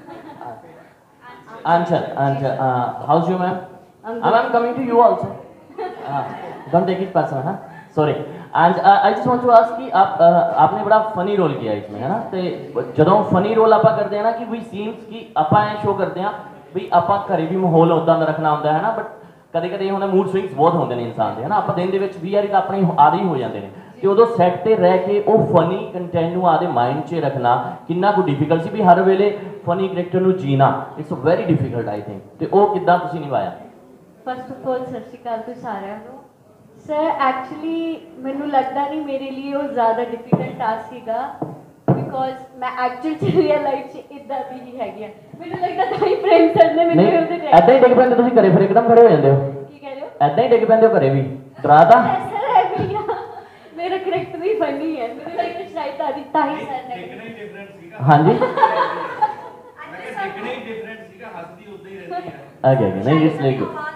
Speaker 2: Uh, Anchal, Anchal, uh, how's you, ma'am? I'm, I'm coming to you also. Uh, don't take it personal, huh? Sorry. And uh, I just want to ask कि आप uh, आपने बड़ा funny role किया इसमें, है ना? तो ਜਦੋਂ funny role ਆਪਾਂ ਕਰਦੇ ਹਾਂ ਨਾ कि ਵੀ scenes कि ਆਪਾਂ ਇਹ show ਕਰਦੇ ਹਾਂ ਵੀ ਆਪਾਂ ਘਰੇ ਵੀ ਮਾਹੌਲ ਉਦਾਂ ਦਾ ਰੱਖਣਾ ਹੁੰਦਾ ਹੈ ਨਾ, ਬਟ ਕਦੇ ਕਦੇ ਹੁੰਦਾ ਮੂਡ ਸਵਿੰਗਸ ਬਹੁਤ ਹੁੰਦੇ ਨੇ ਇਨਸਾਨ ਦੇ, ਹੈ ਨਾ? ਆਪਾਂ ਦਿਨ ਦੇ ਵਿੱਚ ਵੀਹ ਵਾਰੀ ਤਾਂ ਆਪਣੇ ਆਦੇ ਹੀ ਹੋ ਜਾਂਦੇ ਨੇ ਤੇ ਉਦੋਂ ਸੈੱਟ ਤੇ ਰਹਿ ਕੇ ਉਹ ਫਨੀ ਕੰਟੈਂਟ ਨੂੰ ਆਦੇ ਮਾਈਂਡ 'ਚ ਰੱਖਣਾ ਕਿੰਨਾ ਕੁ ਡਿਫਿਕਲਟ ਸੀ ਵੀ ਹਰ ਵੇਲੇ ਫਨੀ ਕਰੈਕਟਰ ਨੂੰ ਜੀਣਾ? It's very difficult I think. ਤੇ ਉਹ ਕਿੱਦਾਂ ਤੁਸੀਂ ਨਿਭਾਇਆ?
Speaker 8: ਫਸਟ ਆਫ ਆਲ ਸਤਿ ਸ਼੍ਰੀ ਅਕਾਲ ਤੁਸੀਂ ਸਾਰਿਆਂ ਨੂੰ. ਸਰ ਐਕਚੁਅਲੀ ਮੈਨੂੰ ਲੱਗਦਾ ਨਹੀਂ ਮੇਰੇ ਲਈ ਉਹ ਜ਼ਿਆਦਾ ਡਿਫਿਕਲਟ ਟਾਸਕ ਸੀਗਾ, ਬਿਕੋਜ਼ ਮੈਂ ਐਕਚੁਅਲ 'ਚ ਰੀਅਲ ਲਾਈਫ 'ਚ ਇੱਦਾਂ ਦੀ ਹੀ ਹੈਗੀ ਆ. ਮੈਨੂੰ ਲੱਗਦਾ ਤਾਂ ਹੀ ਪ੍ਰੇਮ ਸਰ ਨੇ ਮੈਨੂੰ ਉਹਦੇ ਟੈਕ
Speaker 2: ਐਦਾਂ ਹੀ ਡਿੱਗ ਪੈਂਦੇ ਤੁਸੀਂ ਘਰੇ, ਫਿਰ ਇੱਕਦਮ ਖੜੇ ਹੋ ਜਾਂਦੇ ਹੋ?
Speaker 8: ਕੀ ਕਹਿ ਰਹੇ ਹੋ?
Speaker 2: ਐਦਾਂ ਹੀ ਡਿੱਗ ਪੈਂਦੇ ਹੋ ਘਰੇ ਵੀ? ਡਰਾਤਾ?
Speaker 8: ਸਰ ਹੈ ਵੀ ਆ, ਮੇਰਾ ਕਰੈਕਟਰ ਵੀ ਫਨੀ ਹੈ. ਮੈਨੂੰ ਲੱਗਦਾ ਸ਼ਾਇਦ ਤਾਂ ਹੀ ਤਾਂ ਹੀ ਸਰ ਨੇ
Speaker 3: ਦੇਖਣਾ ਹੀ ਡਿਫਰੈਂਟ ਸੀਗਾ.
Speaker 2: ਹਾਂਜੀ
Speaker 3: ਮੈਂ ਕਿਹਾ ਦੇਖਣਾ ਹੀ ਡਿਫਰੈਂਟ ਸੀਗਾ, ਹੱਸਦੀ ਉਦਾਂ ਹੀ ਰਹਿੰਦੀ ਹੈ.
Speaker 2: Okay, okay. नहीं, it's very good.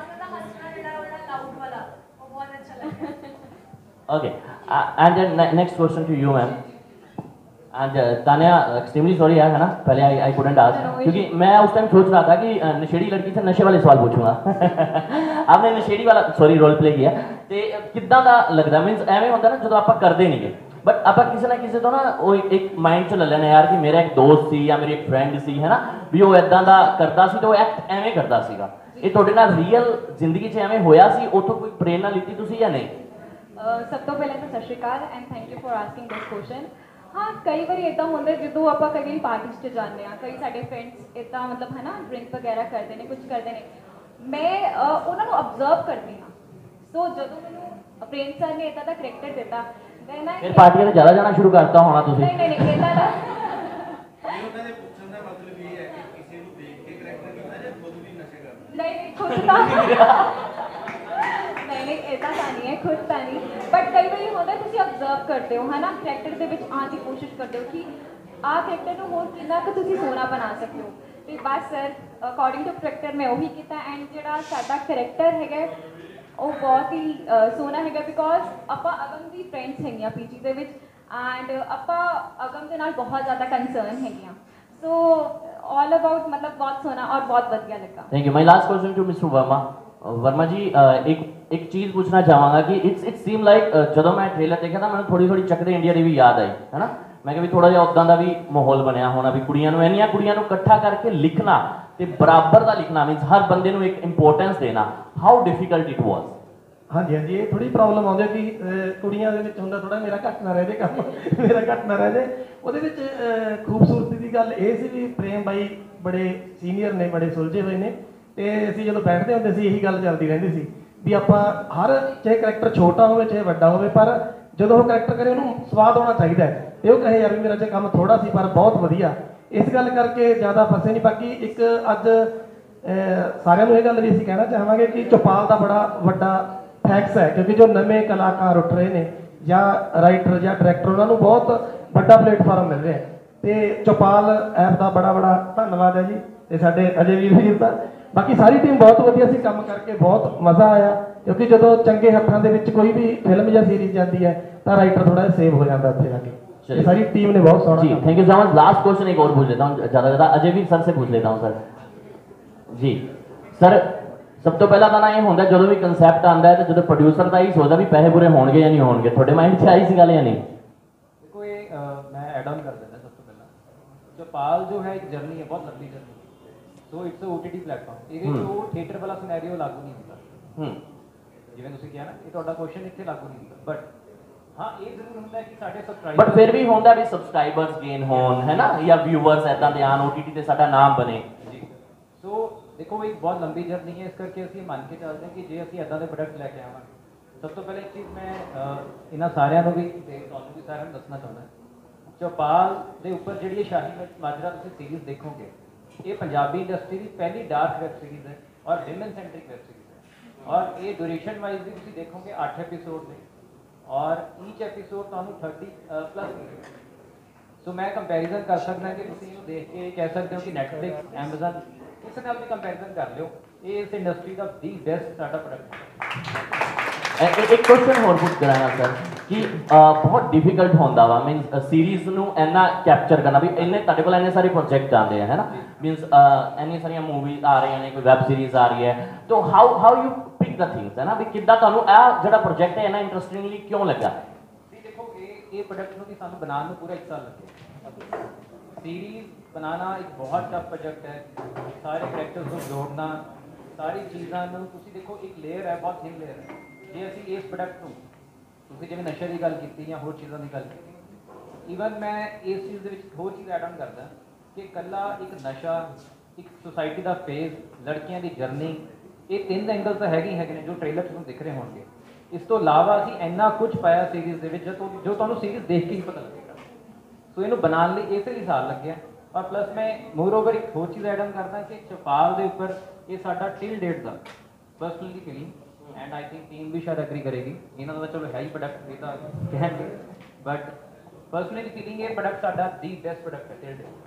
Speaker 2: Okay, uh, and then ne next question to you, ma'am. And uh, Tanya, extremely sorry यार, है ना? पहले I I couldn't ask क्योंकि मैं उस टाइम सोच रहा था कि uh, नशेड़ी लड़की से नशे वाले सवाल पूछूंगा. आपने नशेड़ी वाला सॉरी रोल प्ले किया ते कितना दा लगदा मींस ਐਵੇਂ ਹੁੰਦਾ ਨਾ ਜਦੋਂ ਆਪਾਂ ਕਰਦੇ ਨਹੀਂਗੇ ਬਟ ਆਪਾਂ ਕਿਸੇ ਨਾ ਕਿਸੇ ਤੋਂ ਨਾ ਉਹ ਇੱਕ ਮਾਈਂਡ 'ਚ ਲੈ ਲੈਣਾ ਯਾਰ ਕਿ ਮੇਰਾ ਇੱਕ ਦੋਸਤ ਸੀ ਜਾਂ ਮੇਰੀ ਇੱਕ ਫਰੈਂਡ ਸੀ, ਹੈ ਨਾ, ਵੀ ਉਹ ਇਦਾਂ ਦਾ ਕਰਦਾ ਸੀ ਤੇ ਉਹ ਐਕਟ ਐਵੇਂ ਕਰਦਾ ਸੀਗਾ. ਇਹ ਤੁਹਾਡੇ ਨਾਲ ਰੀਅਲ ਜ਼ਿੰਦਗੀ 'ਚ ਐਵੇਂ ਹੋਇਆ ਸੀ? ਉਥੋਂ ਕੋਈ ਪ੍ਰੇਰਨਾ ਲਿੱਤੀ ਤੁਸੀਂ ਜਾਂ ਨਹੀਂ?
Speaker 4: ਸਭ ਤੋਂ ਪਹਿਲਾਂ ਤਾਂ ਸਤਿ ਸ਼੍ਰੀ ਅਕਾਲ and thank you for asking this question. ਹਾਂ, ਕਈ ਵਾਰੀ ਇਦਾਂ ਹੁੰਦਾ ਜਦੋਂ ਆਪਾਂ ਕਈ ਵਾਰੀ ਪਾਰਟੀਜ਼ 'ਚ ਜਾਂਦੇ ਹਾਂ, ਕਈ ਸਾਡੇ ਫਰੈਂਡਸ ਇਦਾਂ ਮਤਲਬ ਹੈ ਨਾ ਡਰਿੰਕ ਵਗੈਰਾ ਕਰਦੇ ਨੇ, ਕੁਝ ਕਰਦੇ ਨੇ, ਮੈਂ ਉਹਨਾਂ ਨੂੰ ਅਬਜ਼ਰਵ ਕਰਦੀ ਹਾਂ. ਸੋ ਜਦੋਂ ਮੈਨੂੰ ਪ੍ਰੇਮ ਸਰ ਨੇ ਇਦਾਂ ਦਾ ਕਰੈਕਟਰ ਦਿੱਤਾ ਮੈਂ ਨਾ
Speaker 2: ਫਿਰ ਪਾਰਟੀਆਂ ਤੇ ਜ਼ਿਆਦਾ ਜਾਣਾ ਸ਼ੁਰੂ ਕਰਤਾ ਹੋਣਾ ਤੁਸੀਂ?
Speaker 4: ਨਹੀਂ ਨਹੀਂ ਨਹੀਂ ਇਦਾਂ ਦਾ
Speaker 3: ਉਹਨਾਂ ਦੇ ਪੁੱਛਣ ਦਾ ਮਤਲਬ ਇਹ ਹੈ ਕਿ ਕਿਸੇ ਨੂੰ ਦੇਖ ਕੇ ਕਰੈਕਟਰ ਕੀਤਾ ਜਾਂ ਖੁਦ ਵੀ ਨਸ਼ੇ ਕਰਦਾ?
Speaker 4: ਨਹੀਂ ਨਹੀਂ ਖੁਦ ਤਾਂ ਨਹੀਂ ਨਹੀਂ ਇਦਾਂ ਤਾਂ ਨਹੀਂ ਹੈ, ਖੁਦ ਤਾਂ ਨਹੀਂ, ਬਟ ਕਈ ਵਾਰੀ ਹੁੰਦਾ ਤੁਸੀਂ ਅਬਜ਼ਰਵ ਕਰਦੇ ਹੋ, ਹੈ ਨਾ, ਕਰੈਕਟਰ ਦੇ ਵਿੱਚ ਆਉਣ ਦੀ ਕੋਸ਼ਿਸ਼ ਕਰਦੇ ਹੋ ਕਿ ਆਹ ਕਰੈਕਟਰ ਨੂੰ ਹੋਰ ਕਿੰਨਾ ਕੁ ਤੁਸੀਂ ਸੋਹਣਾ ਬਣਾ ਸਕਦੇ ਹੋ. ਤੇ ਬਸ ਸਰ ਅਕੋਰਡਿੰਗ ਟੂ ਕਰੈਕਟਰ ਮੈਂ ਉਹੀ ਕੀਤਾ. ਐਂਡ ਜਿਹੜਾ ਸਾਡਾ ਕਰੈਕਟਰ ਹੈਗਾ ਉਹ ਬਹੁਤ ਹੀ ਸੋਹਣਾ ਹੈਗਾ ਬਿਕੋਜ਼ ਆਪਾਂ ਅਗਮ ਦੀ ਫਰੈਂਡਸ ਹੈਗੀਆਂ ਪੀਜੀ ਦੇ ਵਿੱਚ ਐਂਡ ਆਪਾਂ ਅਗਮ ਦੇ ਨਾਲ ਬਹੁਤ ਜ਼ਿਆਦਾ ਕੰਸਰਨ ਹੈਗੀਆਂ. ਸੋ ਆਲ ਅਬਾਊਟ ਮਤਲਬ ਬਹੁਤ ਸੋਹਣਾ ਔਰ ਬਹੁਤ ਵਧੀਆ ਲੱਗਾ.
Speaker 2: Thank you. My last question to mister Verma. Verma ji, एक एक चीज़ पूछना चाहांगा कि इट्स इट सीम लाइक ਜਦੋਂ ਮੈਂ ਟ੍ਰੇਲਰ ਦੇਖਿਆ ਤਾਂ ਮੈਨੂੰ ਥੋੜੀ ਥੋੜੀ ਚੱਕਦੇ ਇੰਡੀਆ ਦੀ ਵੀ ਯਾਦ ਆਈ, ਹੈ ਨਾ? ਮੈਂ ਕਿਹਾ ਵੀ ਥੋੜਾ ਜਿਹਾ ਉਦਾਂ ਦਾ ਵੀ ਮਾਹੌਲ ਬਣਿਆ ਹੋਣਾ ਵੀ ਕੁੜੀਆਂ ਨੂੰ ਇੰਨੀਆਂ ਕੁੜੀਆਂ ਨੂੰ ਇਕੱਠਾ ਕਰਕੇ ਲਿਖਣਾ ਤੇ ਬਰਾਬਰ ਦਾ ਲਿਖਣਾ ਮੀਨਸ ਹਰ ਬੰਦੇ ਨੂੰ ਇੱਕ ਇੰਪੋਰਟੈਂਸ ਦੇਣਾ. How difficult it was?
Speaker 5: ਹਾਂਜੀ ਹਾਂਜੀ ਇਹ ਥੋੜੀ ਪ੍ਰੋਬਲਮ ਆਉਂਦੀ ਹੈ ਕਿ ਅਹ, ਕੁੜੀਆਂ ਦੇ ਵਿੱਚ ਹੁੰਦਾ ਥੋੜਾ ਮੇਰਾ ਘੱਟ ਨਾ ਰਹਿ ਜੇ ਕੰਮ ਮੇਰਾ ਘੱਟ ਨਾ ਰਹਿ ਜੇ ਉਹਦੇ ਵਿੱਚ ਅਹ, ਖੂਬਸੂਰਤੀ ਦੀ ਗੱਲ ਇਹ ਸੀ ਵੀ ਪ੍ਰੇਮ ਬਾਈ ਬੜੇ ਸੀਨੀਅਰ ਨੇ, ਬੜੇ ਸੁਲਝੇ ਹੋਏ ਨੇ, ਤੇ ਅਸੀਂ ਜਦੋਂ ਬੈਠਦੇ ਹੁੰਦੇ ਸੀ ਇਹੀ ਗੱਲ ਚੱਲਦੀ ਰਹਿੰਦੀ ਸੀ ਵੀ ਆਪਾਂ ਹਰ ਚਾਹੇ ਕਰੈਕਟਰ ਛੋਟਾ ਹੋਵੇ ਚਾਹੇ ਵੱਡਾ ਹੋਵੇ ਪਰ ਜਦੋਂ ਉਹ ਕਰੈਕਟਰ ਕਰੇ ਉਹਨੂੰ ਸਵਾਦ ਆਉਣਾ ਚਾਹੀਦਾ ਹੈ, ਤੇ ਉਹ ਕਹੇ ਯਾਰ ਵੀ ਮੇਰਾ ਜੇ ਕੰਮ ਥੋੜਾ ਸੀ ਪਰ ਬਹੁਤ ਵਧੀਆ, ਇਸ ਗੱਲ ਕਰਕੇ ਜ਼ਿਆਦਾ ਫਸੇ ਨਹੀਂ। ਬਾਕੀ ਇੱਕ ਅੱਜ ਅਹ, ਸਾਰਿਆਂ ਨੂੰ ਇਹ ਗੱਲ ਵੀ ਅਸੀਂ ਕਹਿਣਾ ਚਾਹਾਂਗੇ ਕਿ ਚੌਪਾਲ ਦਾ ਬੜਾ ਵੱਡਾ ਥੈਂਕਸ ਹੈ, ਕਿਉਂਕਿ ਜੋ ਨਵੇਂ ਕਲਾਕਾਰ ਉੱਠ ਰਹੇ ਨੇ ਜਾਂ ਰਾਈਟਰ ਜਾਂ ਡਾਇਰੈਕਟਰ ਉਹਨਾਂ ਨੂੰ ਬਹੁਤ ਵੱਡਾ ਪਲੇਟਫਾਰਮ ਮਿਲ ਰਿਹਾ ਹੈ, ਤੇ ਚੌਪਾਲ ਐਪ ਦਾ ਬੜਾ ਬੜਾ ਧੰਨਵਾਦ ਹੈ ਜੀ, ਤੇ ਸਾਡੇ ਅਜੇ ਵੀਰ ਵੀਰ ਦਾ। ਬਾਕੀ ਸਾਰੀ ਟੀਮ ਬਹੁਤ ਵਧੀਆ ਸੀ, ਕੰਮ ਕਰਕੇ ਬਹੁਤ ਮਜ਼ਾ ਆਇਆ, ਕਿਉਂਕਿ ਜਦੋਂ ਚੰਗੇ ਹੱਥਾਂ ਦੇ ਵਿੱਚ ਕੋਈ ਵੀ ਫਿਲਮ ਜਾਂ ਸੀਰੀਜ਼ ਜਾਂਦੀ ਹੈ ਤਾਂ ਰਾਈਟਰ ਥੋੜਾ ਜਿਹਾ ਸੇਵ ਹੋ ਜਾਂਦਾ ਉੱਥੇ ਜਾ के। ये सारी टीम ने बहुत Sona
Speaker 2: ji thank you so much. Last question एक और पूछ लेता हूँ, ज़्यादा ज़्यादा अजय वीर सर से पूछ लेता हूँ सर जी। सर सब तो पहला ਤਾਂ ਨਾ ਇਹ ਹੁੰਦਾ ਜਦੋਂ ਵੀ ਕਨਸੈਪਟ ਆਉਂਦਾ ਹੈ ਤੇ ਜਦੋਂ ਪ੍ਰੋਡਿਊਸਰ ਦਾ ਹੀ ਸੋਚਦਾ ਵੀ ਪੈਸੇ ਪੂਰੇ ਹੋਣਗੇ ਜਾਂ ਨਹੀਂ ਹੋਣਗੇ, ਤੁਹਾਡੇ ਮਾਈਂਡ 'ਚ ਆਈ ਸੀ ਗੱਲ ਜਾਂ ਨਹੀਂ?
Speaker 9: देखो ये अ, मैं ऐड ऑन कर देना सब तो पहला चौपाल जो है एक जर्नी है, बहुत लंबी journey, so it's a OTT platform ਇਹਦੇ ਚ ਉਹ ਥੀਏਟਰ ਵਾਲਾ ਸਿਨੈਰੀਓ ਲਾਗੂ ਨਹੀਂ ਹੁੰਦਾ।
Speaker 2: ਹੂੰ
Speaker 9: ਜਿਵੇਂ ਤੁਸੀਂ ਕਿਹਾ ਨਾ ਇਹ ਤੁਹਾਡਾ ਕੁਐਸਚਨ ਇੱਥੇ ਲਾਗੂ ਨਹੀਂ ਹੁੰਦਾ, ਬਟ ਹਾਂ ਇਹ ਜ਼ਰੂਰ ਹੁੰਦਾ ਕਿ ਸਾਡੇ
Speaker 2: ਬਟ
Speaker 9: ਸਬਸਕ੍ਰਾਈਬਰ
Speaker 2: ਫਿਰ ਵੀ ਹੁੰਦਾ ਵੀ ਸਬਸਕ੍ਰਾਈਬਰਸ ਗੇਨ ਹੋਣ ਹੈ ਨਾ, ਜਾਂ ਵਿਊਅਰਸ ਇਦਾਂ ਦੇ ਆਣ ਓਟੀਟੀ ਤੇ ਸਾਡਾ ਨਾਮ ਬਣੇ
Speaker 9: ਜੀ। ਸੋ ਦੇਖੋ ਇੱਕ ਬਹੁਤ ਲੰਬੀ ਜਰਨੀ ਹੈ, ਇਸ ਕਰਕੇ ਅਸੀਂ ਮੰਨ ਕੇ ਚੱਲਦੇ ਹਾਂ ਕਿ ਜੇ ਅਸੀਂ ਇਦਾਂ ਦੇ ਪ੍ਰੋਡਕਟ ਲੈ ਕੇ ਆਵਾਂਗੇ, ਸਭ ਤੋਂ ਪਹਿਲਾਂ ਇੱਕ ਚੀਜ਼ ਮੈਂ ਅ, ਇਹਨਾਂ ਸਾਰਿਆਂ ਨੂੰ ਵੀ ਤੇ ਤੁਹਾਨੂੰ ਵੀ ਸਾਰਿਆਂ ਨੂੰ ਦੱਸਣਾ ਚਾਹੁੰਦਾ, ਚੌਪਾਲ ਦੇ ਉੱਪਰ ਜਿਹੜੀ ਇਹ ਸ਼ਾਹੀ ਮਾਜਰਾ ਤੁਸੀਂ ਸੀਰੀਜ਼ ਦੇਖੋਗੇ, ਇਹ ਪੰਜਾਬੀ ਇੰਡਸਟਰੀ ਦੀ ਪਹਿਲੀ ਡਾਰਕ ਵੈਬ ਸੀਰੀਜ਼ ਹੈ ਔਰ ਵਿਮਨ ਸੈਂਟਰਿਕ ਵੈਬ ਸੀਰੀਜ਼ ਹੈ, ਔਰ ਇਹ ਡਿਊਰੇਸ਼ਨ ਵਾਈਜ਼ ਵੀ ਤੁਸੀਂ ਦੇਖੋਗੇ ਅੱਠ ਐਪੀਸੋਡ ਨੇ ਔਰ ਈਚ ਐਪੀਸੋਡ ਤੁਹਾਨੂੰ ਥਰਟੀ ਪਲੱਸ ਮਿਲੇਗਾ। ਸੋ ਮੈਂ ਕੰਪੈਰੀਜ਼ਨ ਕਰ ਸਕਦਾ ਕਿ ਤੁਸੀਂ ਇਹਨੂੰ ਦੇਖ ਕੇ ਕਹਿ ਸਕਦੇ ਹੋ ਕਿ ਨੈਟਫਲਿਕਸ, ਐਮਾਜ਼ਨ ਕਿਸੇ ਨਾਲ ਵੀ ਕੰਪੈਰੀਜ਼ਨ ਕਰ ਲਿਓ, ਇਹ ਇਸ ਇੰਡਸਟਰੀ ਦਾ ਦੀ ਬੈਸਟ ਸਟਾਰਟਅਪ ਪ੍ਰੋਡਕਟ ਹੈ।
Speaker 2: ਇੱਕ ਕੁਐਸਚਨ ਹੋਰ ਪੁੱਛ ਕਰਾਂਗਾ ਸਰ ਕਿ ਬਹੁਤ ਡਿਫਿਕਲਟ ਹੁੰਦਾ ਵਾ ਮੀਨਸ ਸੀਰੀਜ਼ ਨੂੰ ਇੰਨਾ ਕੈਪਚਰ ਕਰਨਾ, ਵੀ ਇੰਨੇ ਤੁਹਾਡੇ ਕੋਲ ਇੰਨੇ ਸਾਰੇ ਪ੍ਰੋਜੈਕਟ ਆਉਂਦੇ ਆ ਹੈ ਨਾ, ਮੀਨਸ ਇੰਨੀ ਸਾਰੀਆਂ ਮੂਵੀਜ਼ ਆ ਰਹੀਆਂ ਨੇ, ਕੋਈ ਵੈਬ ਸੀਰੀਜ਼ ਆ ਰਹੀ ਹੈ, ਤਾਂ how how you pick the things ਹੈ ਨਾ, ਵੀ ਕਿੱਦਾਂ ਤੁਹਾਨੂੰ ਇਹ ਜਿਹੜਾ ਪ੍ਰੋਜੈਕਟ ਹੈ ਇੰਨਾ ਇੰਟਰਸਟਿੰਗਲੀ ਕਿਉਂ ਲੱਗਾ?
Speaker 9: भी देखो ये ये प्रोडक्ट की सानू बनाने में पूरा एक साल लगे। सीरीज बनाना एक बहुत टफ प्रोजेक्ट है, सारे करैक्टर्स को जोड़ना, सारी चीज़ों ਨੂੰ ਤੁਸੀਂ ਦੇਖੋ ਇੱਕ ਲੇਅਰ ਹੈ, ਬਹੁਤ ਥਿਨ ਲੇਅਰ ਹੈ। ਜੇ ਅਸੀਂ ਇਸ ਪ੍ਰੋਡਕਟ ਨੂੰ ਤੁਸੀਂ ਜਿਵੇਂ ਨਸ਼ੇ ਦੀ ਗੱਲ ਕੀਤੀ ਜਾਂ ਹੋਰ ਚੀਜ਼ਾਂ ਦੀ ਗੱਲ ਕੀਤੀ, ਈਵਨ ਮੈਂ ਇਸ ਚੀਜ਼ ਦੇ ਵਿੱਚ ਹੋਰ ਚੀਜ਼ ਐਡ ਆਨ ਕਰਦਾ ਕਿ ਇਕੱਲਾ ਇੱਕ ਨਸ਼ਾ, ਇੱਕ ਸੁਸਾਇਟੀ ਦਾ ਫੇਜ਼, ਲੜਕੀਆਂ ਦੀ ਜਰਨੀ, ਇਹ ਤਿੰਨ ਐਂਗਲ ਤਾਂ ਹੈਗੇ ਹੀ ਹੈਗੇ ਨੇ ਜੋ ਟ੍ਰੇਲਰ 'ਚ ਤੁਹਾਨੂੰ ਦਿਖ ਰਹੇ ਹੋਣਗੇ। ਇਸ ਤੋਂ ਇਲਾਵਾ ਅਸੀਂ ਇੰਨਾ ਕੁਝ ਪਾਇਆ ਸੀਰੀਜ਼ ਦੇ ਵਿੱਚ ਜੋ ਤੁਹਾਨੂੰ ਜੋ ਤੁਹਾਨੂੰ ਸੀਰੀਜ਼ ਦੇਖ ਕੇ ਹੀ ਪਤਾ ਲੱਗੇਗਾ। ਸੋ ਇਹਨੂੰ ਬਣਾਉਣ ਲਈ ਇਸੇ ਲਈ ਸਾਲ ਲੱਗਿਆ, ਔਰ ਪਲੱਸ ਮੈਂ ਮੋਰ ਓਵਰ ਇੱਕ ਹੋਰ ਚੀਜ਼ ਐਡ ਆਨ ਕਰਦਾ ਕਿ ਚੌਪਾਲ ਦੇ ਉੱਪਰ ਇਹ ਸਾਡਾ ਟਿਲ ਡੇਟ ਦਾ personally feeling, and I think team ਵੀ ਸ਼ਾਇਦ ਐਗਰੀ ਕਰੇਗੀ, ਇਹਨਾਂ ਦਾ ਚਲੋ ਹੈ ਹੀ ਪ੍ਰੋਡਕਟ, ਇਹ ਤਾਂ ਕਹਿਣਗੇ, ਬਟ ਪਰਸਨਲੀ ਫੀਲਿੰਗ ਇਹ ਪ੍ਰੋਡਕਟ ਸਾਡਾ ਦੀ ਬੈਸਟ ਪ੍ਰੋਡਕਟ ਹੈ ਟਿਲ ਡੇਟ।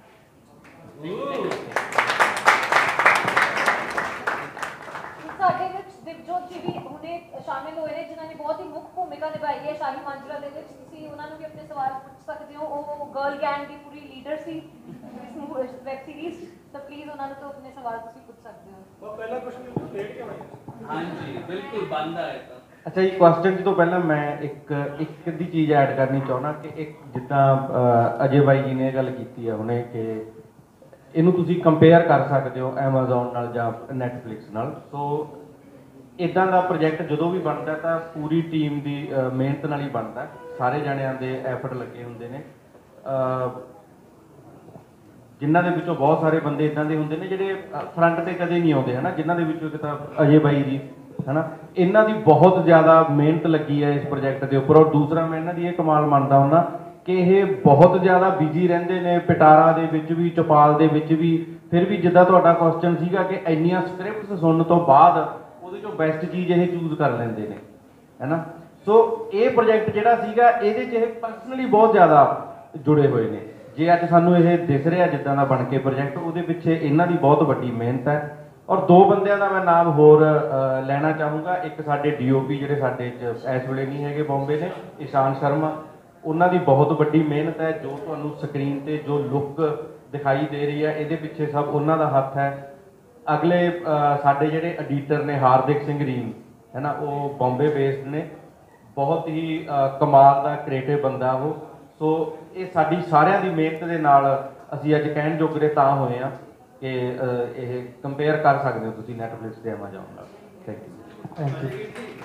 Speaker 1: ਸਾਡੇ ਵਿੱਚ ਦਿਵਜੋਤ ਜੀ ਵੀ ਹੁਣੇ ਸ਼ਾਮਿਲ ਹੋਏ ਨੇ, ਜਿਨ੍ਹਾਂ ਨੇ ਬਹੁਤ ਹੀ ਮੁੱਖ ਭੂਮਿਕਾ ਨਿਭਾਈ ਹੈ ਸ਼ਾਹੀ ਮਾਜਰਾ ਦੇ ਵਿੱਚ। ਤੁਸੀਂ ਉਹਨਾਂ ਨੂੰ ਵੀ ਆਪਣੇ ਸਵਾਲ ਪੁੱਛ ਸਕਦੇ ਹੋ, ਉਹ ਗਰਲ ਗੈਂਗ ਦੀ ਪੂਰੀ ਲੀਡਰ ਸੀ ਇਸ ਵੈਬ ਸੀਰੀਜ਼, ਤਾਂ ਪਲੀਜ਼ ਉਹਨਾਂ ਨੂੰ ਤੋਂ ਆਪਣੇ ਸਵਾਲ ਤੁਸੀਂ ਪੁੱਛ ਸਕਦੇ ਹੋ।
Speaker 6: ਉਹ ਪਹਿਲਾ ਕੁਐਸਚਨ ਲੇਟ ਕਿਉਂ ਆਇਆ?
Speaker 10: ਹਾਂਜੀ ਬਿਲਕੁਲ ਬੰਦ ਆਇਆ ਤਾਂ।
Speaker 3: ਅੱਛਾ ਜੀ, ਕੁਐਸਚਨ ਤੋਂ ਪਹਿਲਾਂ ਮੈਂ ਇੱਕ ਇੱਕ ਅੱਧੀ ਚੀਜ਼ ਐਡ ਕਰਨੀ ਚਾਹੁੰਦਾ ਕਿ ਇੱਕ ਜਿੱਦਾਂ ਅਹ, ਅਜੇ ਬਾਈ ਜੀ ਨੇ ਇਹ ਗੱਲ ਕੀਤੀ ਹੈ ਹੁਣੇ ਕਿ ਇਹਨੂੰ ਤੁਸੀਂ ਕੰਪੇਅਰ ਕਰ ਸਕਦੇ ਹੋ ਐਮਾਜ਼ੋਨ ਨਾਲ ਜਾਂ ਨੈਟਫਲਿਕਸ ਨਾਲ। ਸੋ ਇਦਾਂ ਦਾ ਪ੍ਰੋਜੈਕਟ ਜਦੋਂ ਵੀ ਬਣਦਾ ਤਾਂ ਪੂਰੀ ਟੀਮ ਦੀ ਅਹ, ਮਿਹਨਤ ਨਾਲ ਹੀ ਬਣਦਾ, ਸਾਰੇ ਜਣਿਆਂ ਦੇ ਐਫਰਟ ਲੱਗੇ ਹੁੰਦੇ ਨੇ, ਅਹ, ਜਿਨ੍ਹਾਂ ਦੇ ਵਿੱਚੋਂ ਬਹੁਤ ਸਾਰੇ ਬੰਦੇ ਇਦਾਂ ਦੇ ਹੁੰਦੇ ਨੇ ਜਿਹੜੇ ਫਰੰਟ ਤੇ ਕਦੇ ਨਹੀਂ ਆਉਂਦੇ ਹੈ ਨਾ, ਜਿਨ੍ਹਾਂ ਦੇ ਵਿੱਚੋਂ ਇੱਕ ਤਾਂ ਅਜੇ ਬਾਈ ਜੀ ਹੈ ਨਾ, ਇਹਨਾਂ ਦੀ ਬਹੁਤ ਜ਼ਿਆਦਾ ਮਿਹਨਤ ਲੱਗੀ ਹੈ ਇਸ ਪ੍ਰੋਜੈਕਟ ਦੇ ਉੱਪਰ। ਔਰ ਦੂਸਰਾ ਮੈਂ ਇਹਨਾਂ ਦੀ ਇਹ ਕਮਾਲ ਮੰਨਦਾ ਹੁੰਦਾ ਕਿ ਇਹ ਬਹੁਤ ਜ਼ਿਆਦਾ ਬਿਜ਼ੀ ਰਹਿੰਦੇ ਨੇ ਪਿਟਾਰਾ ਦੇ ਵਿੱਚ ਵੀ, ਚੌਪਾਲ ਦੇ ਵਿੱਚ ਵੀ, ਫਿਰ ਵੀ ਜਿੱਦਾਂ ਤੁਹਾਡਾ ਕੁਐਸਚਨ ਸੀਗਾ ਕਿ ਇੰਨੀਆਂ ਸਕ੍ਰਿਪਟਸ ਸੁਣਨ ਤੋਂ ਬਾਅਦ ਉਹਦੇ ਚੋਂ ਬੈਸਟ ਚੀਜ਼ ਇਹ ਚੂਜ਼ ਕਰ ਲੈਂਦੇ ਨੇ ਹੈ ਨਾ। ਸੋ ਇਹ ਪ੍ਰੋਜੈਕਟ ਜਿਹੜਾ ਸੀਗਾ ਇਹਦੇ 'ਚ ਇਹ ਪਰਸਨਲੀ ਬਹੁਤ ਜ਼ਿਆਦਾ ਜੁੜੇ ਹੋਏ ਨੇ। ਜੇ ਅੱਜ ਸਾਨੂੰ ਇਹ ਦਿਖ ਰਿਹਾ ਜਿੱਦਾਂ ਦਾ ਬਣ ਕੇ ਪ੍ਰੋਜੈਕਟ, ਉਹਦੇ ਪਿੱਛੇ ਇਹਨਾਂ ਦੀ ਬਹੁਤ ਵੱਡੀ ਮਿਹਨਤ ਹੈ। ਔਰ ਦੋ ਬੰਦਿਆਂ ਦਾ ਮੈਂ ਨਾਮ ਹੋਰ ਲੈਣਾ ਚਾਹੂੰਗਾ, ਇੱਕ ਸਾਡੇ ਡੀਓਪੀ ਜਿਹੜੇ ਸਾਡੇ 'ਚ ਇਸ ਵੇਲੇ ਨਹੀਂ ਹੈਗੇ, ਬੰਬੇ ਨੇ, ਇਸ਼ਾਨ ਸ਼ਰਮਾ, ਉਹਨਾਂ ਦੀ ਬਹੁਤ ਵੱਡੀ ਮਿਹਨਤ ਹੈ। ਜੋ ਤੁਹਾਨੂੰ ਸਕਰੀਨ ਤੇ ਜੋ ਲੁੱਕ ਦਿਖਾਈ ਦੇ ਰਹੀ ਹੈ ਇਹਦੇ ਪਿੱਛੇ ਸਭ ਉਹਨਾਂ ਦਾ ਹੱਥ ਹੈ। ਅਗਲੇ ਸਾਡੇ ਜਿਹੜੇ ਐਡੀਟਰ ਨੇ ਹਾਰਦਿਕ ਸਿੰਘ ਰੀਮ ਹੈ ਨਾ, ਉਹ ਬੰਬੇ ਬੇਸਡ ਨੇ, ਬਹੁਤ ਹੀ ਕਮਾਲ ਦਾ ਕ੍ਰੀਏਟਿਵ ਬੰਦਾ ਉਹ। ਸੋ ਇਹ ਸਾਡੀ ਸਾਰਿਆਂ ਦੀ ਮਿਹਨਤ ਦੇ ਨਾਲ ਅਸੀਂ ਅੱਜ ਕਹਿਣ ਜੋਗਰੇ ਤਾਂ ਹੋਏ ਆ ਕਿ ਇਹ ਕੰਪੇਅਰ ਕਰ ਸਕਦੇ ਹੋ ਤੁਸੀਂ ਨੈਟਫਲਿਕਸ ਤੇ ਐਮਾਜ਼ੋਨ ਨਾਲ। Thank you.
Speaker 5: Thank you.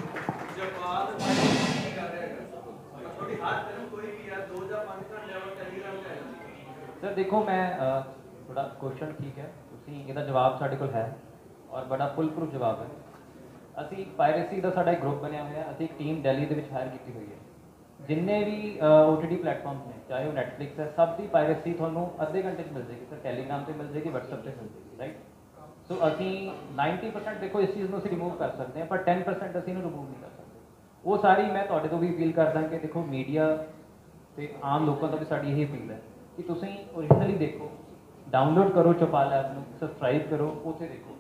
Speaker 9: Sir देखो मैं थोड़ा क्वेश्चन ठीक है, ਤੁਸੀਂ ਇਹਦਾ ਜਵਾਬ ਸਾਡੇ ਕੋਲ ਹੈ ਔਰ ਬੜਾ ਫੁੱਲ ਪ੍ਰੂਫ ਜਵਾਬ ਹੈ। ਅਸੀਂ ਪਾਇਰੇਸੀ ਦਾ ਸਾਡਾ ਇੱਕ ਗਰੁੱਪ ਬਣਿਆ ਹੋਇਆ, ਅਸੀਂ ਇੱਕ ਟੀਮ ਦਿੱਲੀ ਦੇ ਵਿੱਚ ਹਾਇਰ ਕੀਤੀ ਹੋਈ ਹੈ। ਜਿੰਨੇ ਵੀ O T T ਪਲੇਟਫਾਰਮਸ ਨੇ, ਚਾਹੇ ਉਹ ਨੈਟਫਲਿਕਸ ਹੈ, ਸਭ ਦੀ ਪਾਇਰੇਸੀ ਤੁਹਾਨੂੰ ਅੱਧੇ ਘੰਟੇ 'ਚ ਮਿਲ ਜਾਏਗੀ ਸਰ, ਟੈਲੀਗ੍ਰਾਮ ਤੇ ਮਿਲ ਜਾਏਗੀ, WhatsApp ਤੇ ਮਿਲ ਜਾਏਗੀ, ਰਾਈਟ। ਸੋ ਅਸੀਂ ਨਾਈਨਟੀ ਪਰਸੈਂਟ ਦੇਖੋ ਇਸ ਚੀਜ਼ ਨੂੰ ਅਸੀਂ ਰਿਮੂਵ ਕਰ ਸਕਦੇ ਹਾਂ, ਪਰ ਟੈਨ ਪਰਸੈਂਟ ਅਸੀਂ ਇਹਨੂੰ ਰਿਮੂਵ ਨਹੀਂ ਕਰ ਸਕਦੇ। ਉਹ ਸਾਰੀ ਮੈਂ ਤੁਹਾਡੇ ਤੋਂ ਵੀ ਅਪੀਲ ਕਰਦਾ ਕਿ ਦੇਖੋ ਮੀਡੀਆ ਤੇ ਆਮ ਲੋਕਾਂ ਤੋਂ ਵੀ ਸਾਡੀ ਇਹ ਅਪੀਲ ਹੈ ਕਿ ਤੁਸੀਂ ਓਰੀਜਨਲੀ ਦੇਖੋ, ਡਾਊਨਲੋਡ ਕਰੋ ਚੌਪਾਲ ਐਪ ਨੂੰ, ਸਬਸਕ੍ਰਾਈਬ ਕਰੋ, ਉੱਥੇ ਦੇਖੋ।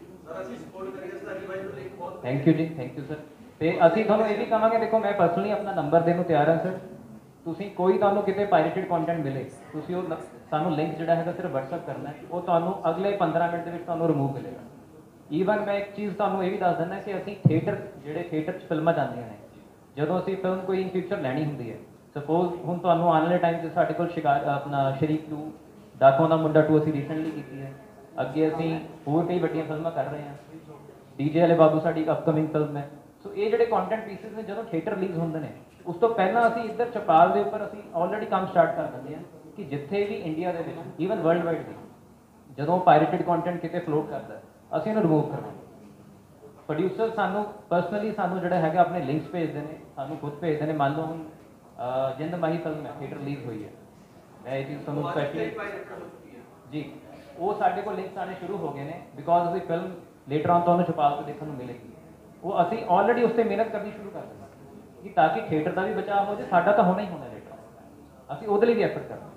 Speaker 9: ਥੈਂਕ ਯੂ ਜੀ, ਥੈਂਕ ਯੂ ਸਰ। ਤੇ ਅਸੀਂ ਤੁਹਾਨੂੰ ਇਹ ਵੀ ਕਹਾਂਗੇ, ਦੇਖੋ ਮੈਂ ਪਰਸਨਲੀ ਆਪਣਾ ਨੰਬਰ ਦੇਣ ਨੂੰ ਤਿਆਰ ਹਾਂ ਸਰ। ਤੁਸੀਂ ਕੋਈ ਤੁਹਾਨੂੰ ਕਿਤੇ ਪਾਇਰੇਟਡ ਕੰਟੈਂਟ ਮਿਲੇ, ਤੁਸੀਂ ਉਹ ਸਾਨੂੰ ਲਿੰਕ ਜਿਹੜਾ ਹੈਗਾ ਸਿਰਫ WhatsApp ਕਰਨਾ ਹੈ, ਉਹ ਤੁਹਾਨੂੰ ਅਗਲੇ ਪੰਦਰਾਂ ਮਿੰਟ ਦੇ ਵਿੱਚ ਤੁਹਾਨੂੰ ਰਿਮੂਵ ਮਿਲੇਗਾ। ਈਵਨ ਮੈਂ ਇੱਕ ਚੀਜ਼ ਤੁਹਾਨੂੰ ਇਹ ਵੀ ਦੱਸ ਦਿੰਦਾ ਕਿ ਅਸੀਂ ਥੀਏਟਰ, ਜਿਹੜੇ ਥੀਏਟਰ 'ਚ ਫਿਲਮਾਂ ਜਾਂਦੀਆਂ ਨੇ, ਜਦੋਂ ਅਸੀਂ ਫਿਲਮ ਕੋਈ ਇਨ ਫਿਊਚਰ ਲੈਣੀ ਹੁੰਦੀ ਹੈ, ਸਪੋਜ਼ ਹੁਣ ਤੁਹਾਨੂੰ ਆਉਣ ਵਾਲੇ ਟਾਈਮ 'ਚ ਸਾਡੇ ਕੋਲ ਸ਼ਿਕਾਰ ਆਪਣਾ ਸ਼ਰੀਕ ਟੂ, ਡਾਕੂਆਂ ਦਾ ਮੁੰਡਾ ਟੂ ਅਸੀਂ ਰੀਸੈਂਟਲੀ ਕੀਤੀ ਹੈ, ਅੱਗੇ ਅਸੀਂ ਹੋਰ ਕਈ ਵੱਡੀਆਂ ਫਿਲਮਾਂ ਕਰ ਰਹੇ ਹਾਂ, ਡੀਜੇ ਵਾਲੇ ਬਾਬੂ ਸਾਡੀ ਇੱਕ ਅਪਕਮਿੰਗ ਫਿਲਮ ਹੈ। ਸੋ ਇਹ ਜਿਹੜੇ ਕੰਟੈਂਟ ਪੀਸਿਸ ਨੇ ਜਦੋਂ ਥੀਏਟਰ ਰਿਲੀਜ਼ ਹੁੰਦੇ ਨੇ, ਉਸ ਤੋਂ ਪਹਿਲਾਂ ਅਸੀਂ ਇੱਧਰ ਚੌਪਾਲ ਦੇ ਉੱਪਰ ਅਸੀਂ ਆਲਰੇਡੀ ਕੰਮ ਸਟਾਰਟ ਕਰ ਦਿੰਦੇ ਹਾਂ ਕਿ ਜਿੱਥੇ ਵੀ ਇੰਡੀਆ ਦੇ ਵਿੱਚ, ਈਵਨ ਵਰਲਡ ਵਾਈਡ ਦੀ, ਜਦੋਂ ਪਾਇਰੇਟਡ ਕੰਟੈਂਟ ਕਿਤੇ ਫਲੋਟ ਕਰਦਾ ਅਸੀਂ ਇਹਨੂੰ ਰਿਮੂਵ ਕਰਵਾਉਂਦੇ। ਪ੍ਰੋਡਿਊਸਰ ਸਾਨੂੰ ਪਰਸਨਲੀ ਸਾਨੂੰ ਜਿਹੜਾ ਹੈਗਾ ਆਪਣੇ ਲਿੰਕਸ ਭੇਜਦੇ ਨੇ, ਸਾਨੂੰ ਖੁਦ ਭੇਜਦੇ ਨੇ। ਮੰਨ ਲਓ ਹੁਣ ਜਿੰਦ ਮਾਹੀ ਫਿਲਮ ਹੈ, ਥੀਏਟਰ ਰਿਲੀਜ਼ ਹੋਈ ਹੈ, ਮੈਂ ਇਹ ਚੀਜ਼ ਤੁਹਾਨੂੰ ਸਪੈਸ਼ਲੀ ਜੀ, ਉਹ ਸਾਡੇ ਕੋਲ ਲਿੰਕਸ ਆਉਣੇ ਸ਼ੁਰੂ ਹੋ ਗਏ ਨੇ, ਬਿਕੋਜ਼ ਅਸੀਂ ਫਿਲਮ ਲੇਟਰ ਆਨ ਤੁਹਾਨੂੰ ਛੁਪਾਲ ਕੇ ਦੇਖਣ ਨੂੰ ਮਿਲੇਗੀ। ਉਹ ਅਸੀਂ ਆਲਰੇਡੀ ਉਸ 'ਤੇ ਮਿਹਨਤ ਕਰਨੀ ਸ਼ੁਰੂ ਕਰ ਦਿੱਤੀ ਕਿ ਤਾਂ ਕਿ ਥੀਏਟਰ ਦਾ ਵੀ ਬਚਾਅ ਹੋ ਜਾਏ, ਸਾਡਾ ਤਾਂ ਹੋਣਾ ਹੀ ਹੋਣਾ ਲੇਟਰ, ਅਸੀਂ ਉਹਦੇ ਲਈ ਵੀ ਐਫਰਟ ਕਰਨਾ।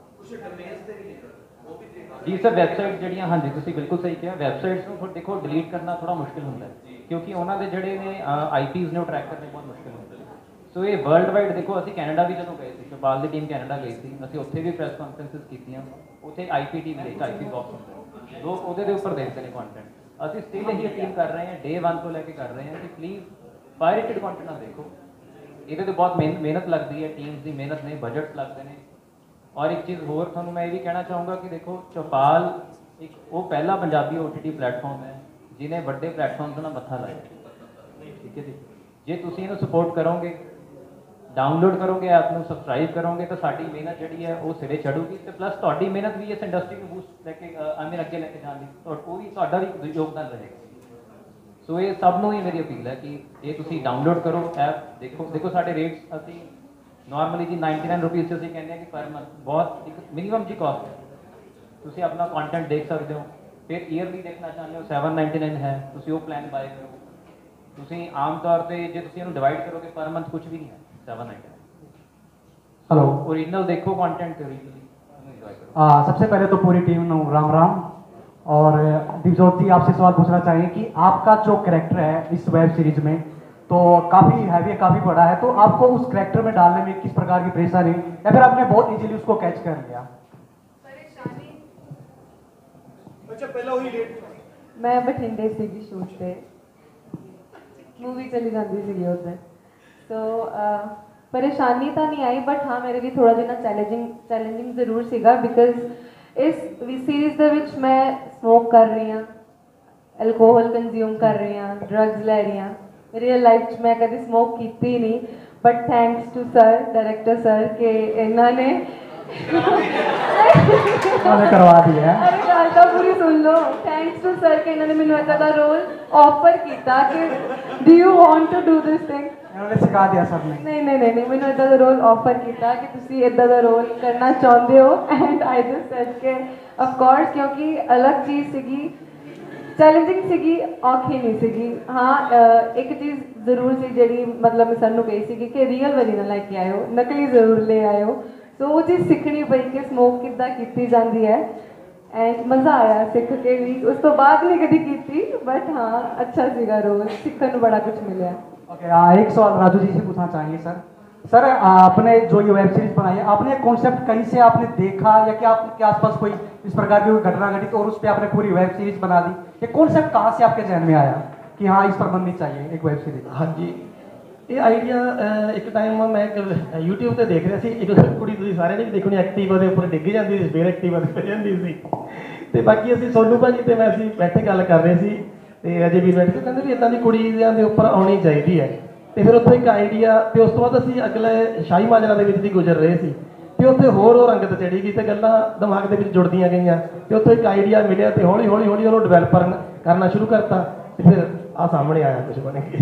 Speaker 9: ਜੀ ਸਰ, ਵੈਬਸਾਈਟ ਜਿਹੜੀਆਂ, ਹਾਂਜੀ ਤੁਸੀਂ ਬਿਲਕੁਲ ਸਹੀ ਕਿਹਾ, ਵੈਬਸਾਈਟਸ ਨੂੰ ਦੇਖੋ ਡਿਲੀਟ ਕਰਨਾ ਥੋੜਾ ਮੁਸ਼ਕਿਲ ਹੁੰਦਾ ਹੈ, ਕਿਉਂਕਿ ਉਹਨਾਂ ਦੇ ਜਿਹੜੇ ਨੇ ਆਈ ਪੀਜ਼ ਨੇ ਉਹ ਟਰੈਕ ਕਰਨੇ ਬਹੁਤ ਮੁਸ਼ਕਿਲ ਹੁੰਦੇ ਨੇ। ਸੋ ਇਹ ਵਰਲਡ ਵਾਈਡ ਦੇਖੋ, ਅਸੀਂ ਕੈਨੇਡਾ ਵੀ ਜਦੋਂ ਗਏ ਸੀ, ਚੌਪਾਲ ਦੀ ਟੀਮ ਕੈਨੇਡਾ ਗਈ ਸੀ, ਅਸੀਂ ਉੱਥੇ ਵੀ ਪ੍ਰੈਸ ਕਾਨਫਰੰਸਿਸ ਕੀਤੀਆਂ, ਉੱਥੇ ਆਈ ਪੀ ਟੀਮ ਦੇ ਆਈ ਪੀ ਬਾਕਸ ਹੁੰਦੇ, ਲੋਕ ਉਹਦੇ ਦੇ ਉੱਪਰ ਦੇਖਦੇ ਨੇ ਕੰਟੈਂਟ। ਅਸੀਂ ਸਟਿਲ ਇਹੀ ਅਪੀਲ ਕਰ ਰਹੇ ਹਾਂ, ਡੇ ਵਨ ਤੋਂ ਲੈ ਕੇ ਕਰ ਰਹੇ ਹਾਂ ਕਿ ਪਲੀਜ਼ ਪਾਇਰੇਟਡ ਕੰਟੈਂਟ ਨਾ ਦੇਖੋ। ਇਹਦੇ ਤੇ ਬਹੁਤ ਮਿਹਨਤ ਮਿਹਨਤ ਲੱਗਦੀ ਹੈ, ਟੀਮਸ ਦੀ ਮਿਹਨਤ ਨੇ, ਬਜਟਸ ਲੱਗਦੇ ਨੇ। ਔਰ ਇੱਕ ਚੀਜ਼ ਹੋਰ ਤੁਹਾਨੂੰ ਮੈਂ ਇਹ ਵੀ ਕਹਿਣਾ ਚਾਹੂੰਗਾ ਕਿ ਦੇਖੋ ਚੌਪਾਲ ਇੱਕ ਉਹ ਪਹਿਲਾ Punjabi O T T platform ਹੈ ਜਿਹਨੇ ਵੱਡੇ ਪਲੇਟਫਾਰਮਸ ਨਾਲ ਮੱਥਾ ਲਾਇਆ, ਠੀਕ ਹੈ ਜੀ। ਜੇ ਤੁਸੀਂ ਇਹਨੂੰ ਸਪੋਰਟ ਕਰੋਗੇ, ਡਾਊਨਲੋਡ ਕਰੋਗੇ ਐਪ ਨੂੰ, ਸਬਸਕ੍ਰਾਈਬ ਕਰੋਗੇ, ਤਾਂ ਸਾਡੀ ਮਿਹਨਤ ਜਿਹੜੀ ਹੈ ਉਹ ਸਿਰੇ ਚੜੂਗੀ, ਤੇ ਪਲੱਸ ਤੁਹਾਡੀ ਮਿਹਨਤ ਵੀ ਇਸ ਇੰਡਸਟਰੀ ਨੂੰ ਬੂਸਟ ਲੈ ਕੇ ਆਈ ਮੀਨ ਅੱਗੇ ਲੈ ਕੇ ਜਾਣ ਦੀ ਉਹ ਵੀ ਤੁਹਾਡਾ ਵੀ ਯੋਗਦਾਨ ਰਹੇਗਾ। ਸੋ ਇਹ ਸਭ ਨੂੰ ਹੀ ਮੇਰੀ ਅਪੀਲ ਹੈ ਕਿ ਇਹ ਤੁਸੀਂ ਡਾਊਨਲੋਡ ਕਰੋ ਐਪ, ਦੇਖੋ ਦੇਖੋ ਸਾਡੇ ਰੇਟਸ ਅਸੀਂ ਨਾਰਮਲੀ ਜੀ ਨਾਈਨਟੀ ਨਾਈਨ ਰੁਪੀਜ਼ 'ਚ ਅਸੀਂ ਕਹਿੰਦੇ ਹਾਂ ਕਿ ਪਰ ਮੰਥ, ਬਹੁਤ ਇੱਕ ਮਿਨੀਮਮ ਜੀ ਕਾਸਟ ਹੈ, ਤੁਸੀਂ ਆਪਣਾ ਕੰਟੈਂਟ ਦੇਖ ਸਕਦੇ ਹੋ। ਫਿਰ ਈਅਰਲੀ ਦੇਖਣਾ ਚਾਹੁੰਦੇ ਹੋ ਸੈਵਨ ਨਾਈਨਟੀ ਨਾਈਨ ਹੈ, ਤੁਸੀਂ ਉਹ ਪਲਾਨ ਬਾਏ ਕਰੋ। ਤੁਸੀਂ ਆਮ ਤੌਰ 'ਤੇ ਜੇ ਤੁਸੀਂ ਇਹਨੂੰ ਡਿਵਾਈਡ ਕਰੋਗੇ ਪਰ ਮੰਥ ਕੁਝ ਵੀ ਨਹੀਂ ਹੈ, सेवन नाइनटी।
Speaker 11: हेलो,
Speaker 9: ओरिजिनल देखो कंटेंट ओरिजिनली एंजॉय करो।
Speaker 11: आ, सबसे पहले तो पूरी टीम को राम राम। और दिवजोत जी, आपसे सवाल पूछना चाहिए कि आपका जो कैरेक्टर है इस वेब सीरीज में तो काफ़ी हैवी है, काफ़ी बड़ा है, तो आपको उस कैरेक्टर में डालने में किस प्रकार की परेशानी, या फिर आपने बहुत इजीली उसको कैच कर लिया?
Speaker 4: परेशानी
Speaker 6: अच्छा पहला वही लेट
Speaker 4: मैं बठिंडे सीगी शूट पे मूवी चली जाती सी उस दिन, तो परेशानी तो नहीं आई, बट हाँ मेरे लिए थोड़ा जिना चैलेंजिंग चैलेंजिंग जरूर सीगा, बिकॉज इस सीरीज़ ਦੇ ਵਿੱਚ मैं स्मोक कर रही हाँ, एल्कोहल कंज्यूम कर रही हाँ, ड्रग्स ले रही हाँ। रियल लाइफ में मैं कभी स्मोक की ही नहीं, but thanks to sir, director sir के इन्होंने
Speaker 11: उन्होंने करवा दिया है।
Speaker 4: अरे गल तो पूरी सुन लो। थैंक्स टू सर के इन्होंने मैंने ऐसा का रोल ऑफर किया कि do you want to do this thing,
Speaker 11: इन्होंने सिखा दिया सर ने।
Speaker 4: नहीं नहीं नहीं नहीं मैंने ऐसा का रोल ऑफर किया कि तुसी इदा का रोल करना चाहते हो, एंड आई जस्ट सेड के ऑफ कोर्स, क्योंकि अलग चीज़ सीगी, चैलेंजिंग सीगी, औखी नहीं सीगी। हाँ एक चीज़ जरूर सी जी, मतलब मैं सर कही सी कि रियल वाली ना लैके आयो, नकली जरूर ले आयो। सो वो चीज़ सीखनी पई कि स्मोक किद्दां कीती जाती है, एंड मज़ा आया सीख के भी। उस तो बाद नहीं कभी की, बट हाँ अच्छा सीगा रोल, सीखने को बड़ा कुछ मिला।
Speaker 11: ओके, okay, एक सवाल राजू जी से पूछना चाहेंगे सर। सर आपने जो ये वेब सीरीज बनाई है, आपने कॉन्सेप्ट कहीं से आपने देखा या कि आपके आसपास कोई इस प्रकार की कोई घटना घटी तो और उस पर आपने पूरी वेब सीरीज बना दी, ये कॉन्सेप्ट कहाँ से आपके जहन में आया कि हाँ इस पर बननी चाहिए एक वेब सीरीज?
Speaker 5: हाँ जी, ये आइडिया एक टाइम मैं यूट्यूब ਤੇ ਦੇਖ ਰਿਹਾ ਸੀ, ਇੱਕ ਕੁੜੀ ਤੁਸੀਂ ਸਾਰਿਆਂ ਨੇ ਵੀ ਦੇਖਣੀ, ਐਕਟਿਵਾ ਦੇ ਉੱਪਰ ਡਿੱਗ ਜਾਂਦੀ ਸੀ, ਫੇਰ ਐਕਟਿਵਾ ਤੇ ਪੈ ਜਾਂਦੀ ਸੀ, ਤੇ ਬਾਕੀ ਅਸੀਂ ਸੋਨੂ ਭਾਜੀ ਤੇ ਮੈਂ ਅਸੀਂ ਬੈਠੇ ਗੱਲ ਕਰ ਰਹੇ ਸੀ, ਤੇ ਅਜੇ ਵੀ ਬੈਠ ਕੇ ਕਹਿੰਦੇ ਵੀ ਇਦਾਂ ਦੀ ਕੁੜੀਆਂ ਦੇ ਉੱਪਰ ਆਉਣੀ ਚਾਹੀਦੀ ਹੈ। ਤੇ ਫਿਰ ਉੱਥੇ ਇੱਕ ਆਈਡੀਆ, ਤੇ ਉਸ ਤੋਂ ਬਾਅਦ ਅਸੀਂ ਅਗਲੇ ਸ਼ਾਹੀ ਮਾਜਰਾ ਦੇ ਵਿੱਚ ਦੀ ਗੁਜ਼ਰ ਰਹੇ ਸੀ ਤੇ ਉੱਥੇ ਹੋਰ ਉਹ ਰੰਗਤ ਚੜੀ ਗਈ ਤੇ ਗੱਲਾਂ ਦਿਮਾਗ ਦੇ ਵਿੱਚ ਜੁੜਦੀਆਂ ਗਈਆਂ ਤੇ ਉੱਥੇ ਇੱਕ ਆਈਡੀਆ ਮਿਲਿਆ ਤੇ ਹੌਲੀ ਹੌਲੀ ਹੌਲੀ ਉਹਨੂੰ ਡਿਵੈਲਪ ਕਰਨਾ ਸ਼ੁਰੂ ਕਰਤਾ ਤੇ ਫਿਰ ਆ ਸਾਹਮਣੇ ਆਇਆ ਕੁਝ ਬਣ ਕੇ।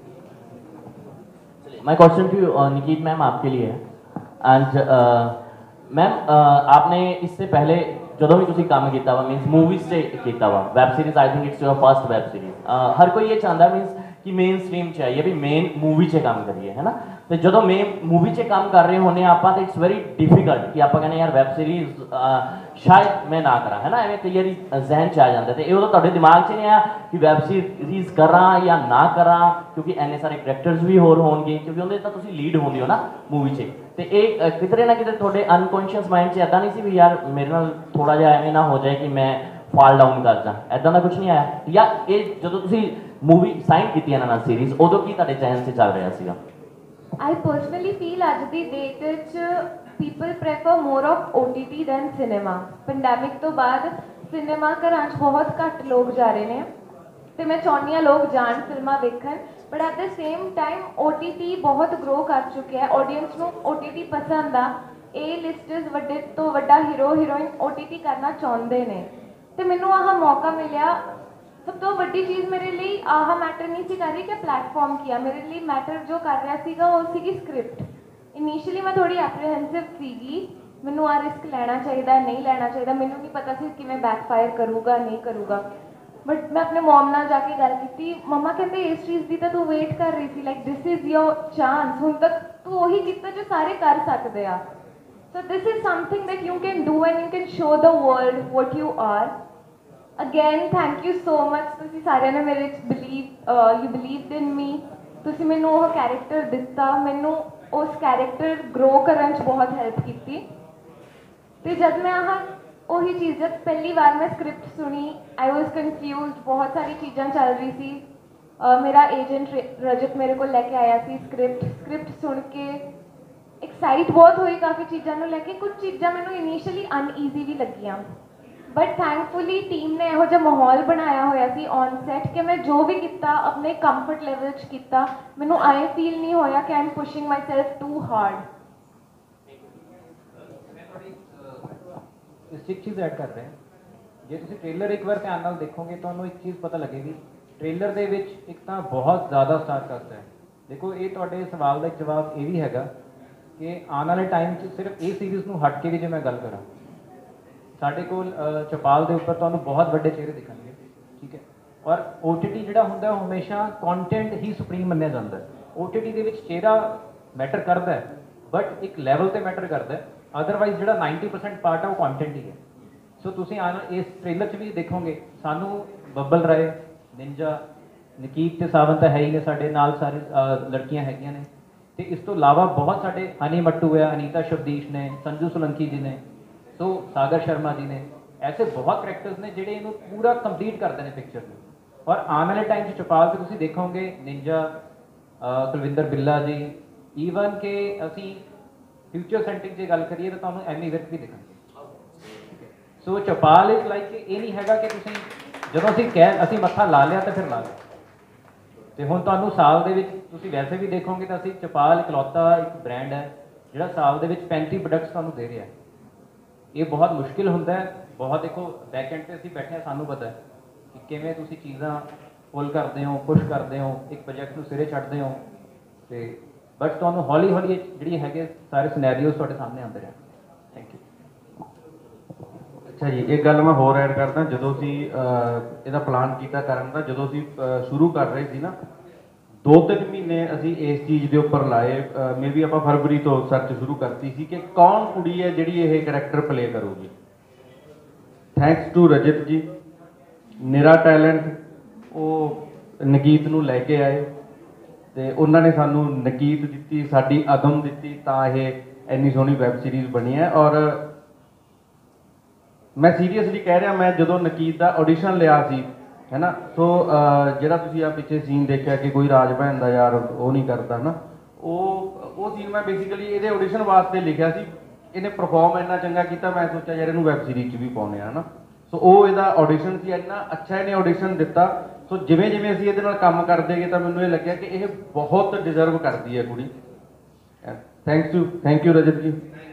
Speaker 2: My question to uh, Nikeet ma'am आपके लिए है एंड मैम आपने इससे पहले ਜਦੋਂ ਵੀ ਤੁਸੀਂ ਕੰਮ ਕੀਤਾ ਵਾ ਮੀਨਸ ਮੂਵੀਜ਼ 'ਤੇ ਕੀਤਾ ਵਾ web series I think it's your first web series ਹਰ ਕੋਈ ਇਹ ਚਾਹੁੰਦਾ ਮੀਨਸ ਕਿ ਮੇਨ ਸਟ੍ਰੀਮ 'ਚ ਆਈਏ ਵੀ ਮੇਨ ਮੂਵੀ 'ਚ ਕੰਮ ਕਰੀਏ ਹੈ ਨਾ ਤੇ ਜਦੋਂ ਮੇਨ ਮੂਵੀ 'ਚ ਕੰਮ ਕਰ ਰਹੇ ਹੁੰਦੇ ਆਪਾਂ ਤਾਂ ਇਟਸ ਵੈਰੀ ਡਿਫਿਕਲਟ ਕਿ ਆਪਾਂ ਕਹਿੰਦੇ ਯਾਰ ਵੈਬ ਸੀਰੀਜ਼ ਸ਼ਾਇਦ ਮੈਂ ਨਾ ਕਰਾਂ ਹੈ ਨਾ ਐਵੇਂ ਕਈ ਵਾਰੀ ਜ਼ਹਿਨ 'ਚ ਆ ਜਾਂਦਾ ਤੇ ਇਹ ਉਦੋਂ ਤੁਹਾਡੇ ਦਿਮਾਗ 'ਚ ਨਹੀਂ ਆਇਆ ਕਿ ਵੈਬ ਸੀਰੀਜ਼ ਕਰਾਂ ਜਾਂ ਨਾ ਕਰਾਂ ਕਿਉਂਕਿ ਇੰਨੇ ਸਾਰੇ ਕਰੈਕਟਰਸ ਵੀ ਹੋਰ ਹੋਣਗੇ ਕਿਉਂਕਿ ਉਹਦੇ ਤਾਂ ਤੁਸੀਂ ਲੀਡ ਹੁੰਦੇ ਹੋ ਨਾ ਮੂਵੀ 'ਚ ਤੇ ਇਹ ਕਿਤੇ ਨਾ ਕਿਤੇ ਤੁਹਾਡੇ ਅਨਕੌਂਸ਼ੀਅਸ ਮਾਈਂਡ 'ਚ ਇੱਦਾਂ ਨਹੀਂ ਸੀ ਵੀ ਯਾਰ ਮੇਰੇ ਨਾਲ ਥੋੜਾ ਜਿਹਾ ਐਵੇਂ ਨਾ ਹੋ ਜਾਏ ਕਿ ਮੈਂ ਫਾਲ ਡਾਊਨ ਕਰ ਜਾ ਇੱਦਾਂ ਦਾ ਕੁਝ ਨਹੀਂ ਆਇਆ ਜਾਂ ਇਹ ਜਦੋਂ ਤੁਸੀਂ ਮੂਵੀ ਸਾਈਨ ਕੀਤੀ ਇਹਨਾਂ ਨਾਲ ਸੀਰੀਜ਼ ਉਦੋਂ ਕੀ ਤੁਹਾਡੇ ਚੈਨਲ 'ਚ ਚੱਲ ਰਿਹਾ ਸੀਗਾ?
Speaker 4: I personally feel ਅੱਜ ਦੀ ਡੇਟ ਵਿੱਚ people prefer more of O T T than cinema. Pandemic ਤੋਂ ਬਾਅਦ ਸਿਨੇਮਾ ਘਰਾਂ 'ਚ ਬਹੁਤ ਘੱਟ ਲੋਕ ਜਾ ਰਹੇ ਨੇ ਤੇ ਮੈਂ ਚਾਹੁੰਦੀ ਹਾਂ ਲੋਕ ਜਾਣ ਫਿਲਮਾਂ ਵੇਖਣ but at the same time O T T ਬਹੁਤ ਗਰੋ ਕਰ ਚੁੱਕਿਆ ਹੈ ਆਡੀਅנס ਨੂੰ O T T ਪਸੰਦ ਆ ਇਹ ਲਿਸਟਸ ਵੱਡੇ ਤੋਂ ਵੱਡਾ hero heroine O T T ਕਰਨਾ ਚਾਹੁੰਦੇ ਨੇ ਤੇ ਮੈਨੂੰ ਆਹ ਮੌਕਾ ਮਿਲਿਆ। ਸਭ ਤੋਂ ਵੱਡੀ ਚੀਜ਼ ਮੇਰੇ ਲਈ ਆਹ ਮੈਟਰ ਨਹੀਂ ਸੀ ਕਰ ਰਹੀ ਕਿ ਪਲੇਟਫਾਰਮ ਕੀ ਆ ਮੇਰੇ ਲਈ ਮੈਟਰ ਜੋ ਕਰ ਰਿਹਾ ਸੀਗਾ ਉਹ ਸੀਗੀ ਸਕ੍ਰਿਪਟ। ਇਨੀਸ਼ੀਅਲੀ ਮੈਂ ਥੋੜੀ ਐਪਰੀਹੈਂਸਿਵ ਸੀਗੀ ਮੈਨੂੰ ਆ ਰਿਸਕ ਲੈਣਾ ਚਾਹੀਦਾ ਨਹੀਂ ਲੈਣਾ ਚਾਹੀਦਾ ਮੈਨੂੰ ਨਹੀਂ ਪਤਾ ਸੀ ਕਿਵੇਂ ਬੈਕਫਾਇਰ ਕਰੂਗਾ ਨਹੀਂ ਕਰੂਗਾ ਬਟ ਮੈਂ ਆਪਣੇ ਮਮ ਨਾਲ ਜਾ ਕੇ ਗੱਲ ਕੀਤੀ ਮੰਮਾ ਕਹਿੰਦੇ ਇਸ ਚੀਜ਼ ਦੀ ਤਾਂ ਤੂੰ ਵੇਟ ਕਰ ਰਹੀ ਸੀ like this is your chance ਹੁਣ ਤੱਕ ਤੂੰ ਉਹੀ ਕੀਤਾ ਜੋ ਸਾਰੇ ਕਰ ਸਕਦੇ ਆ so this is something that you can do and you can show the world what you are. Again thank you so much ਤੁਸੀਂ ਸਾਰਿਆਂ ਨੇ ਮੇਰੇ 'ਚ ਬਿਲੀਵ ਯੂ ਬਿਲੀਵਡ ਇਨ ਮੀ ਤੁਸੀਂ ਮੈਨੂੰ ਉਹ ਕੈਰੈਕਟਰ ਦਿੱਤਾ ਮੈਨੂੰ ਉਸ ਕੈਰੈਕਟਰ ਗਰੋ ਕਰਨ 'ਚ ਬਹੁਤ ਹੈਲਪ ਕੀਤੀ ਤੇ ਜਦ ਮੈਂ ਆਹ ਉਹੀ ਚੀਜ਼ ਜਦ ਪਹਿਲੀ ਵਾਰ ਮੈਂ ਸਕ੍ਰਿਪਟ ਸੁਣੀ ਆਈ ਵਾਜ਼ ਕਨਫਿਊਜ਼ਡ ਬਹੁਤ ਸਾਰੀ ਚੀਜ਼ਾਂ ਚੱਲ ਰਹੀ ਸੀ ਮੇਰਾ ਏਜੰਟ ਰਜਤ ਮੇਰੇ ਕੋਲ ਲੈ ਕੇ ਆਇਆ ਸੀ ਸਕ੍ਰਿਪਟ ਸਕ੍ਰਿਪਟ ਸੁਣ ਕੇ ਐਕਸਾਈਟ ਬਹੁਤ ਹੋਈ ਕਾਫੀ ਚੀਜ਼ਾਂ ਨੂੰ ਲੈ ਕੇ ਕੁਝ ਚੀਜ਼ਾਂ ਮੈਨੂੰ ਇਨੀਸ਼ੀਅਲੀ ਅਨਈਜ਼ੀ ਵੀ ਲੱਗੀਆਂ ਬਟ ਥੈਂਕਫੁਲੀ ਟੀਮ ਨੇ ਇਹੋ ਜਿਹਾ ਮਾਹੌਲ ਬਣਾਇਆ ਹੋਇਆ ਸੀ ਔਨ ਸੈਟ ਕਿ ਮੈਂ ਜੋ ਵੀ ਕੀਤਾ ਆਪਣੇ ਕੰਫਰਟ ਲੈਵਲ 'ਚ ਕੀਤਾ ਮੈਨੂੰ ਆਏ ਫੀਲ ਨਹੀਂ ਹੋਇਆ ਕਿ I am pushing myself too hard.
Speaker 9: ਇਸ ਇੱਕ ਚੀਜ਼ ਐਡ ਕਰ ਰਹੇ ਜੇ ਤੁਸੀਂ ਟ੍ਰੇਲਰ ਇੱਕ ਵਾਰ ਧਿਆਨ ਨਾਲ ਦੇਖੋਗੇ ਤੁਹਾਨੂੰ ਇੱਕ ਚੀਜ਼ ਪਤਾ ਲੱਗੇਗੀ ਟ੍ਰੇਲਰ ਦੇ ਵਿੱਚ ਇੱਕ ਤਾਂ ਬਹੁਤ ਜ਼ਿਆਦਾ ਸਟਾਰ ਕਾਸਟ ਹੈ। ਦੇਖੋ ਇਹ ਤੁਹਾਡੇ ਸਵਾਲ ਦਾ ਇੱਕ ਜਵਾਬ ਇਹ ਵੀ ਹੈਗਾ ਕਿ ਆਉਣ ਵਾਲੇ ਟਾਈਮ 'ਚ ਸਿਰਫ ਇਹ ਸੀਰੀਜ਼ ਨੂੰ ਹਟ ਕੇ ਵੀ ਜੇ ਮੈਂ ਗੱਲ ਕਰਾਂ ਸਾਡੇ ਕੋਲ ਚੌਪਾਲ ਦੇ ਉੱਪਰ ਤੁਹਾਨੂੰ ਬਹੁਤ ਵੱਡੇ ਚਿਹਰੇ ਦਿਖਣਗੇ ਠੀਕ ਹੈ ਔਰ O T T ਜਿਹੜਾ ਹੁੰਦਾ ਉਹ ਹਮੇਸ਼ਾ ਕੰਟੈਂਟ ਹੀ ਸੁਪਰੀਮ ਮੰਨਿਆ ਜਾਂਦਾ ਹੈ। O T T ਦੇ ਵਿੱਚ ਚਿਹਰਾ ਮੈਟਰ ਕਰਦਾ ਹੈ ਬਟ ਇੱਕ ਲੈਵਲ ਤੇ ਮੈਟਰ ਕਰਦਾ ਹੈ ਅਦਰਵਾਈਜ਼ ਜਿਹੜਾ ninety percent ਪਾਰਟ ਹੈ ਉਹ ਕੰਟੈਂਟ ਹੀ ਹੈ। ਸੋ ਤੁਸੀਂ ਆਉਣ ਇਸ ਟ੍ਰੇਲਰ 'ਚ ਵੀ ਦੇਖੋਗੇ ਸਾਨੂੰ ਬੱਬਲ ਰਾਏ ਨਿੰਜਾ ਨਕੀਤ ਤੇ ਸਾਵੰਤ ਤਾਂ ਹੈ ਹੀ ਨੇ ਸਾਡੇ ਨਾਲ ਸਾਰੇ ਲੜਕੀਆਂ ਹੈਗੀਆਂ ਨੇ ਤੇ ਇਸ ਤੋਂ ਇਲਾਵਾ ਬਹੁਤ ਸਾਡੇ ਹਨੀ ਮੱਟੂ ਹੈ ਅਨੀਤਾ ਸ਼ਬਦੀਸ਼ ਨੇ ਸੰਜੂ ਸੁਲੰਕੀ ਜੀ ਨੇ ਸੋ ਸਾਗਰ ਸ਼ਰਮਾ ਜੀ ਨੇ ਐਸੇ ਬਹੁਤ ਕਰੈਕਟਰਸ ਨੇ ਜਿਹੜੇ ਇਹਨੂੰ ਪੂਰਾ ਕੰਪਲੀਟ ਕਰਦੇ ਨੇ ਪਿਕਚਰ ਨੂੰ ਔਰ ਆਉਣ ਵਾਲੇ ਟਾਈਮ 'ਚ ਚੌਪਾਲ 'ਤੇ ਤੁਸੀਂ ਦੇਖੋਗੇ ਨਿੰਜਾ ਕੁਲਵਿੰਦਰ ਬਿੱਲਾ ਜੀ ਈਵਨ ਕਿ ਅਸੀਂ ਫਿਊਚਰ ਸੈਂਟਿਕ ਜੇ ਗੱਲ ਕਰੀਏ ਤਾਂ ਤੁਹਾਨੂੰ ਐਮੀ ਵਿਰਕ ਵੀ ਦਿਖਣਗੇ। ਸੋ ਚੌਪਾਲ ਇਜ਼ ਲਾਈਕ ਇਹ ਨਹੀਂ ਹੈਗਾ ਕਿ ਤੁਸੀਂ ਜਦੋਂ ਅਸੀਂ ਕਹਿ ਅਸੀਂ ਮੱਥਾ ਲਾ ਲਿਆ ਤਾਂ ਫਿਰ ਲਾ ਲਿਆ ਤੇ ਹੁਣ ਤੁਹਾਨੂੰ ਸਾਲ ਦੇ ਵਿੱਚ ਤੁਸੀਂ ਵੈਸੇ ਵੀ ਦੇਖੋਗੇ ਤਾਂ ਅਸੀਂ ਚੌਪਾਲ ਇਕਲੌਤਾ ਇੱਕ ਬ੍ਰਾਂਡ ਹੈ ਜਿਹੜਾ ਸਾਲ ਦੇ ਵਿੱਚ ਪੈਂਤੀ ਪ੍ਰੋਡਕਟਸ ਤੁਹਾਨੂੰ ਦੇ ਰਿਹਾ ਇਹ ਬਹੁਤ ਮੁਸ਼ਕਿਲ ਹੁੰਦਾ ਹੈ ਬਹੁਤ ਦੇਖੋ ਬੈਕ ਐਂਡ 'ਤੇ ਅਸੀਂ ਬੈਠੇ ਹਾਂ ਸਾਨੂੰ ਪਤਾ ਹੈ ਕਿ ਕਿਵੇਂ ਤੁਸੀਂ ਚੀਜ਼ਾਂ ਫੁੱਲ ਕਰਦੇ ਹੋ ਪੁਸ਼ ਕਰਦੇ ਹੋ ਇੱਕ ਪ੍ਰੋਜੈਕਟ ਨੂੰ ਸਿਰੇ ਛੱਡਦੇ ਹੋ ਤੇ ਬਟ ਤੁਹਾਨੂੰ ਹੌਲੀ ਹੌਲੀ ਜਿਹੜੀ ਹੈਗੇ ਸਾਰੇ ਸਿਨੈਰੀਓਜ਼ ਤੁਹਾਡੇ ਸਾਹਮਣੇ ਆਉਂਦੇ ਰਹਿਣ। Thank you.
Speaker 3: ਅੱਛਾ ਜੀ ਇੱਕ ਗੱਲ ਮੈਂ ਹੋਰ ਐਡ ਕਰਦਾ ਜਦੋਂ ਅਸੀਂ ਇਹਦਾ ਪਲਾਨ ਕੀਤਾ ਕਰਨ ਦਾ ਜਦੋਂ ਅਸੀਂ ਸ਼ੁਰੂ ਕਰ ਰਹੇ ਸੀ ਨਾ ਦੋ ਤਿੰਨ ਮਹੀਨੇ ਅਸੀਂ ਇਸ ਚੀਜ਼ ਦੇ ਉੱਪਰ ਲਾਏ ਮੇ ਵੀ ਆਪਾਂ ਫਰਵਰੀ ਤੋਂ ਸਰਚ ਸ਼ੁਰੂ ਕਰਤੀ ਸੀ ਕਿ ਕੌਣ ਕੁੜੀ ਹੈ ਜਿਹੜੀ ਇਹ ਕਰੈਕਟਰ ਪਲੇ ਕਰੂਗੀ। ਥੈਂਕਸ ਟੂ ਰਜਤ ਜੀ ਨਿਰਾ ਟੈਲੈਂਟ ਉਹ ਨਕੀਤ ਨੂੰ ਲੈ ਕੇ ਆਏ ਤੇ ਉਹਨਾਂ ਨੇ ਸਾਨੂੰ ਨਕੀਤ ਦਿੱਤੀ ਸਾਡੀ ਅਗਮ ਦਿੱਤੀ ਤਾਂ ਇਹ ਇੰਨੀ ਸੋਹਣੀ ਵੈਬ ਸੀਰੀਜ਼ ਬਣੀ ਹੈ। ਔਰ ਮੈਂ ਸੀਰੀਅਸਲੀ ਕਹਿ ਰਿਹਾ ਮੈਂ ਜਦੋਂ ਨਕੀਤ ਦਾ ਆਡੀਸ਼ਨ ਲਿਆ ਸੀ ਹੈ ਨਾ ਸੋ ਜਿਹੜਾ ਤੁਸੀਂ ਆ ਪਿੱਛੇ ਸੀਨ ਦੇਖਿਆ ਕਿ ਕੋਈ ਰਾਜ ਭੈਣ ਦਾ ਯਾਰ ਉਹ ਨਹੀਂ ਕਰਦਾ ਨਾ ਉਹ ਉਹ ਸੀਨ ਮੈਂ ਬੇਸਿਕਲੀ ਇਹਦੇ ਆਡੀਸ਼ਨ ਵਾਸਤੇ ਲਿਖਿਆ ਸੀ। ਇਹਨੇ ਪਰਫਾਰਮ ਇੰਨਾ ਚੰਗਾ ਕੀਤਾ ਮੈਂ ਸੋਚਿਆ ਯਾਰ ਇਹਨੂੰ ਵੈਬ ਸੀਰੀਜ਼ 'ਚ ਵੀ ਪਾਉਂਦੇ ਆ ਨਾ ਸੋ ਉਹ ਇਹਦਾ ਆਡੀਸ਼ਨ ਸੀ ਇੰਨਾ ਅੱਛਾ ਇਹਨੇ ਆਡੀਸ਼ਨ ਦਿੱਤਾ। ਸੋ ਸੋ ਜਿਵੇਂ ਜਿਵੇਂ ਅਸੀਂ ਇਹਦੇ ਨਾਲ ਕੰਮ ਕਰਦੇ ਗਏ ਤਾਂ ਮੈਨੂੰ ਇਹ ਲੱਗਿਆ ਕਿ ਇਹ ਬਹੁਤ ਡਿਜ਼ਰਵ ਕਰਦੀ ਹੈ ਕੁੜੀ। Thank you thank you Rajat ਜੀ।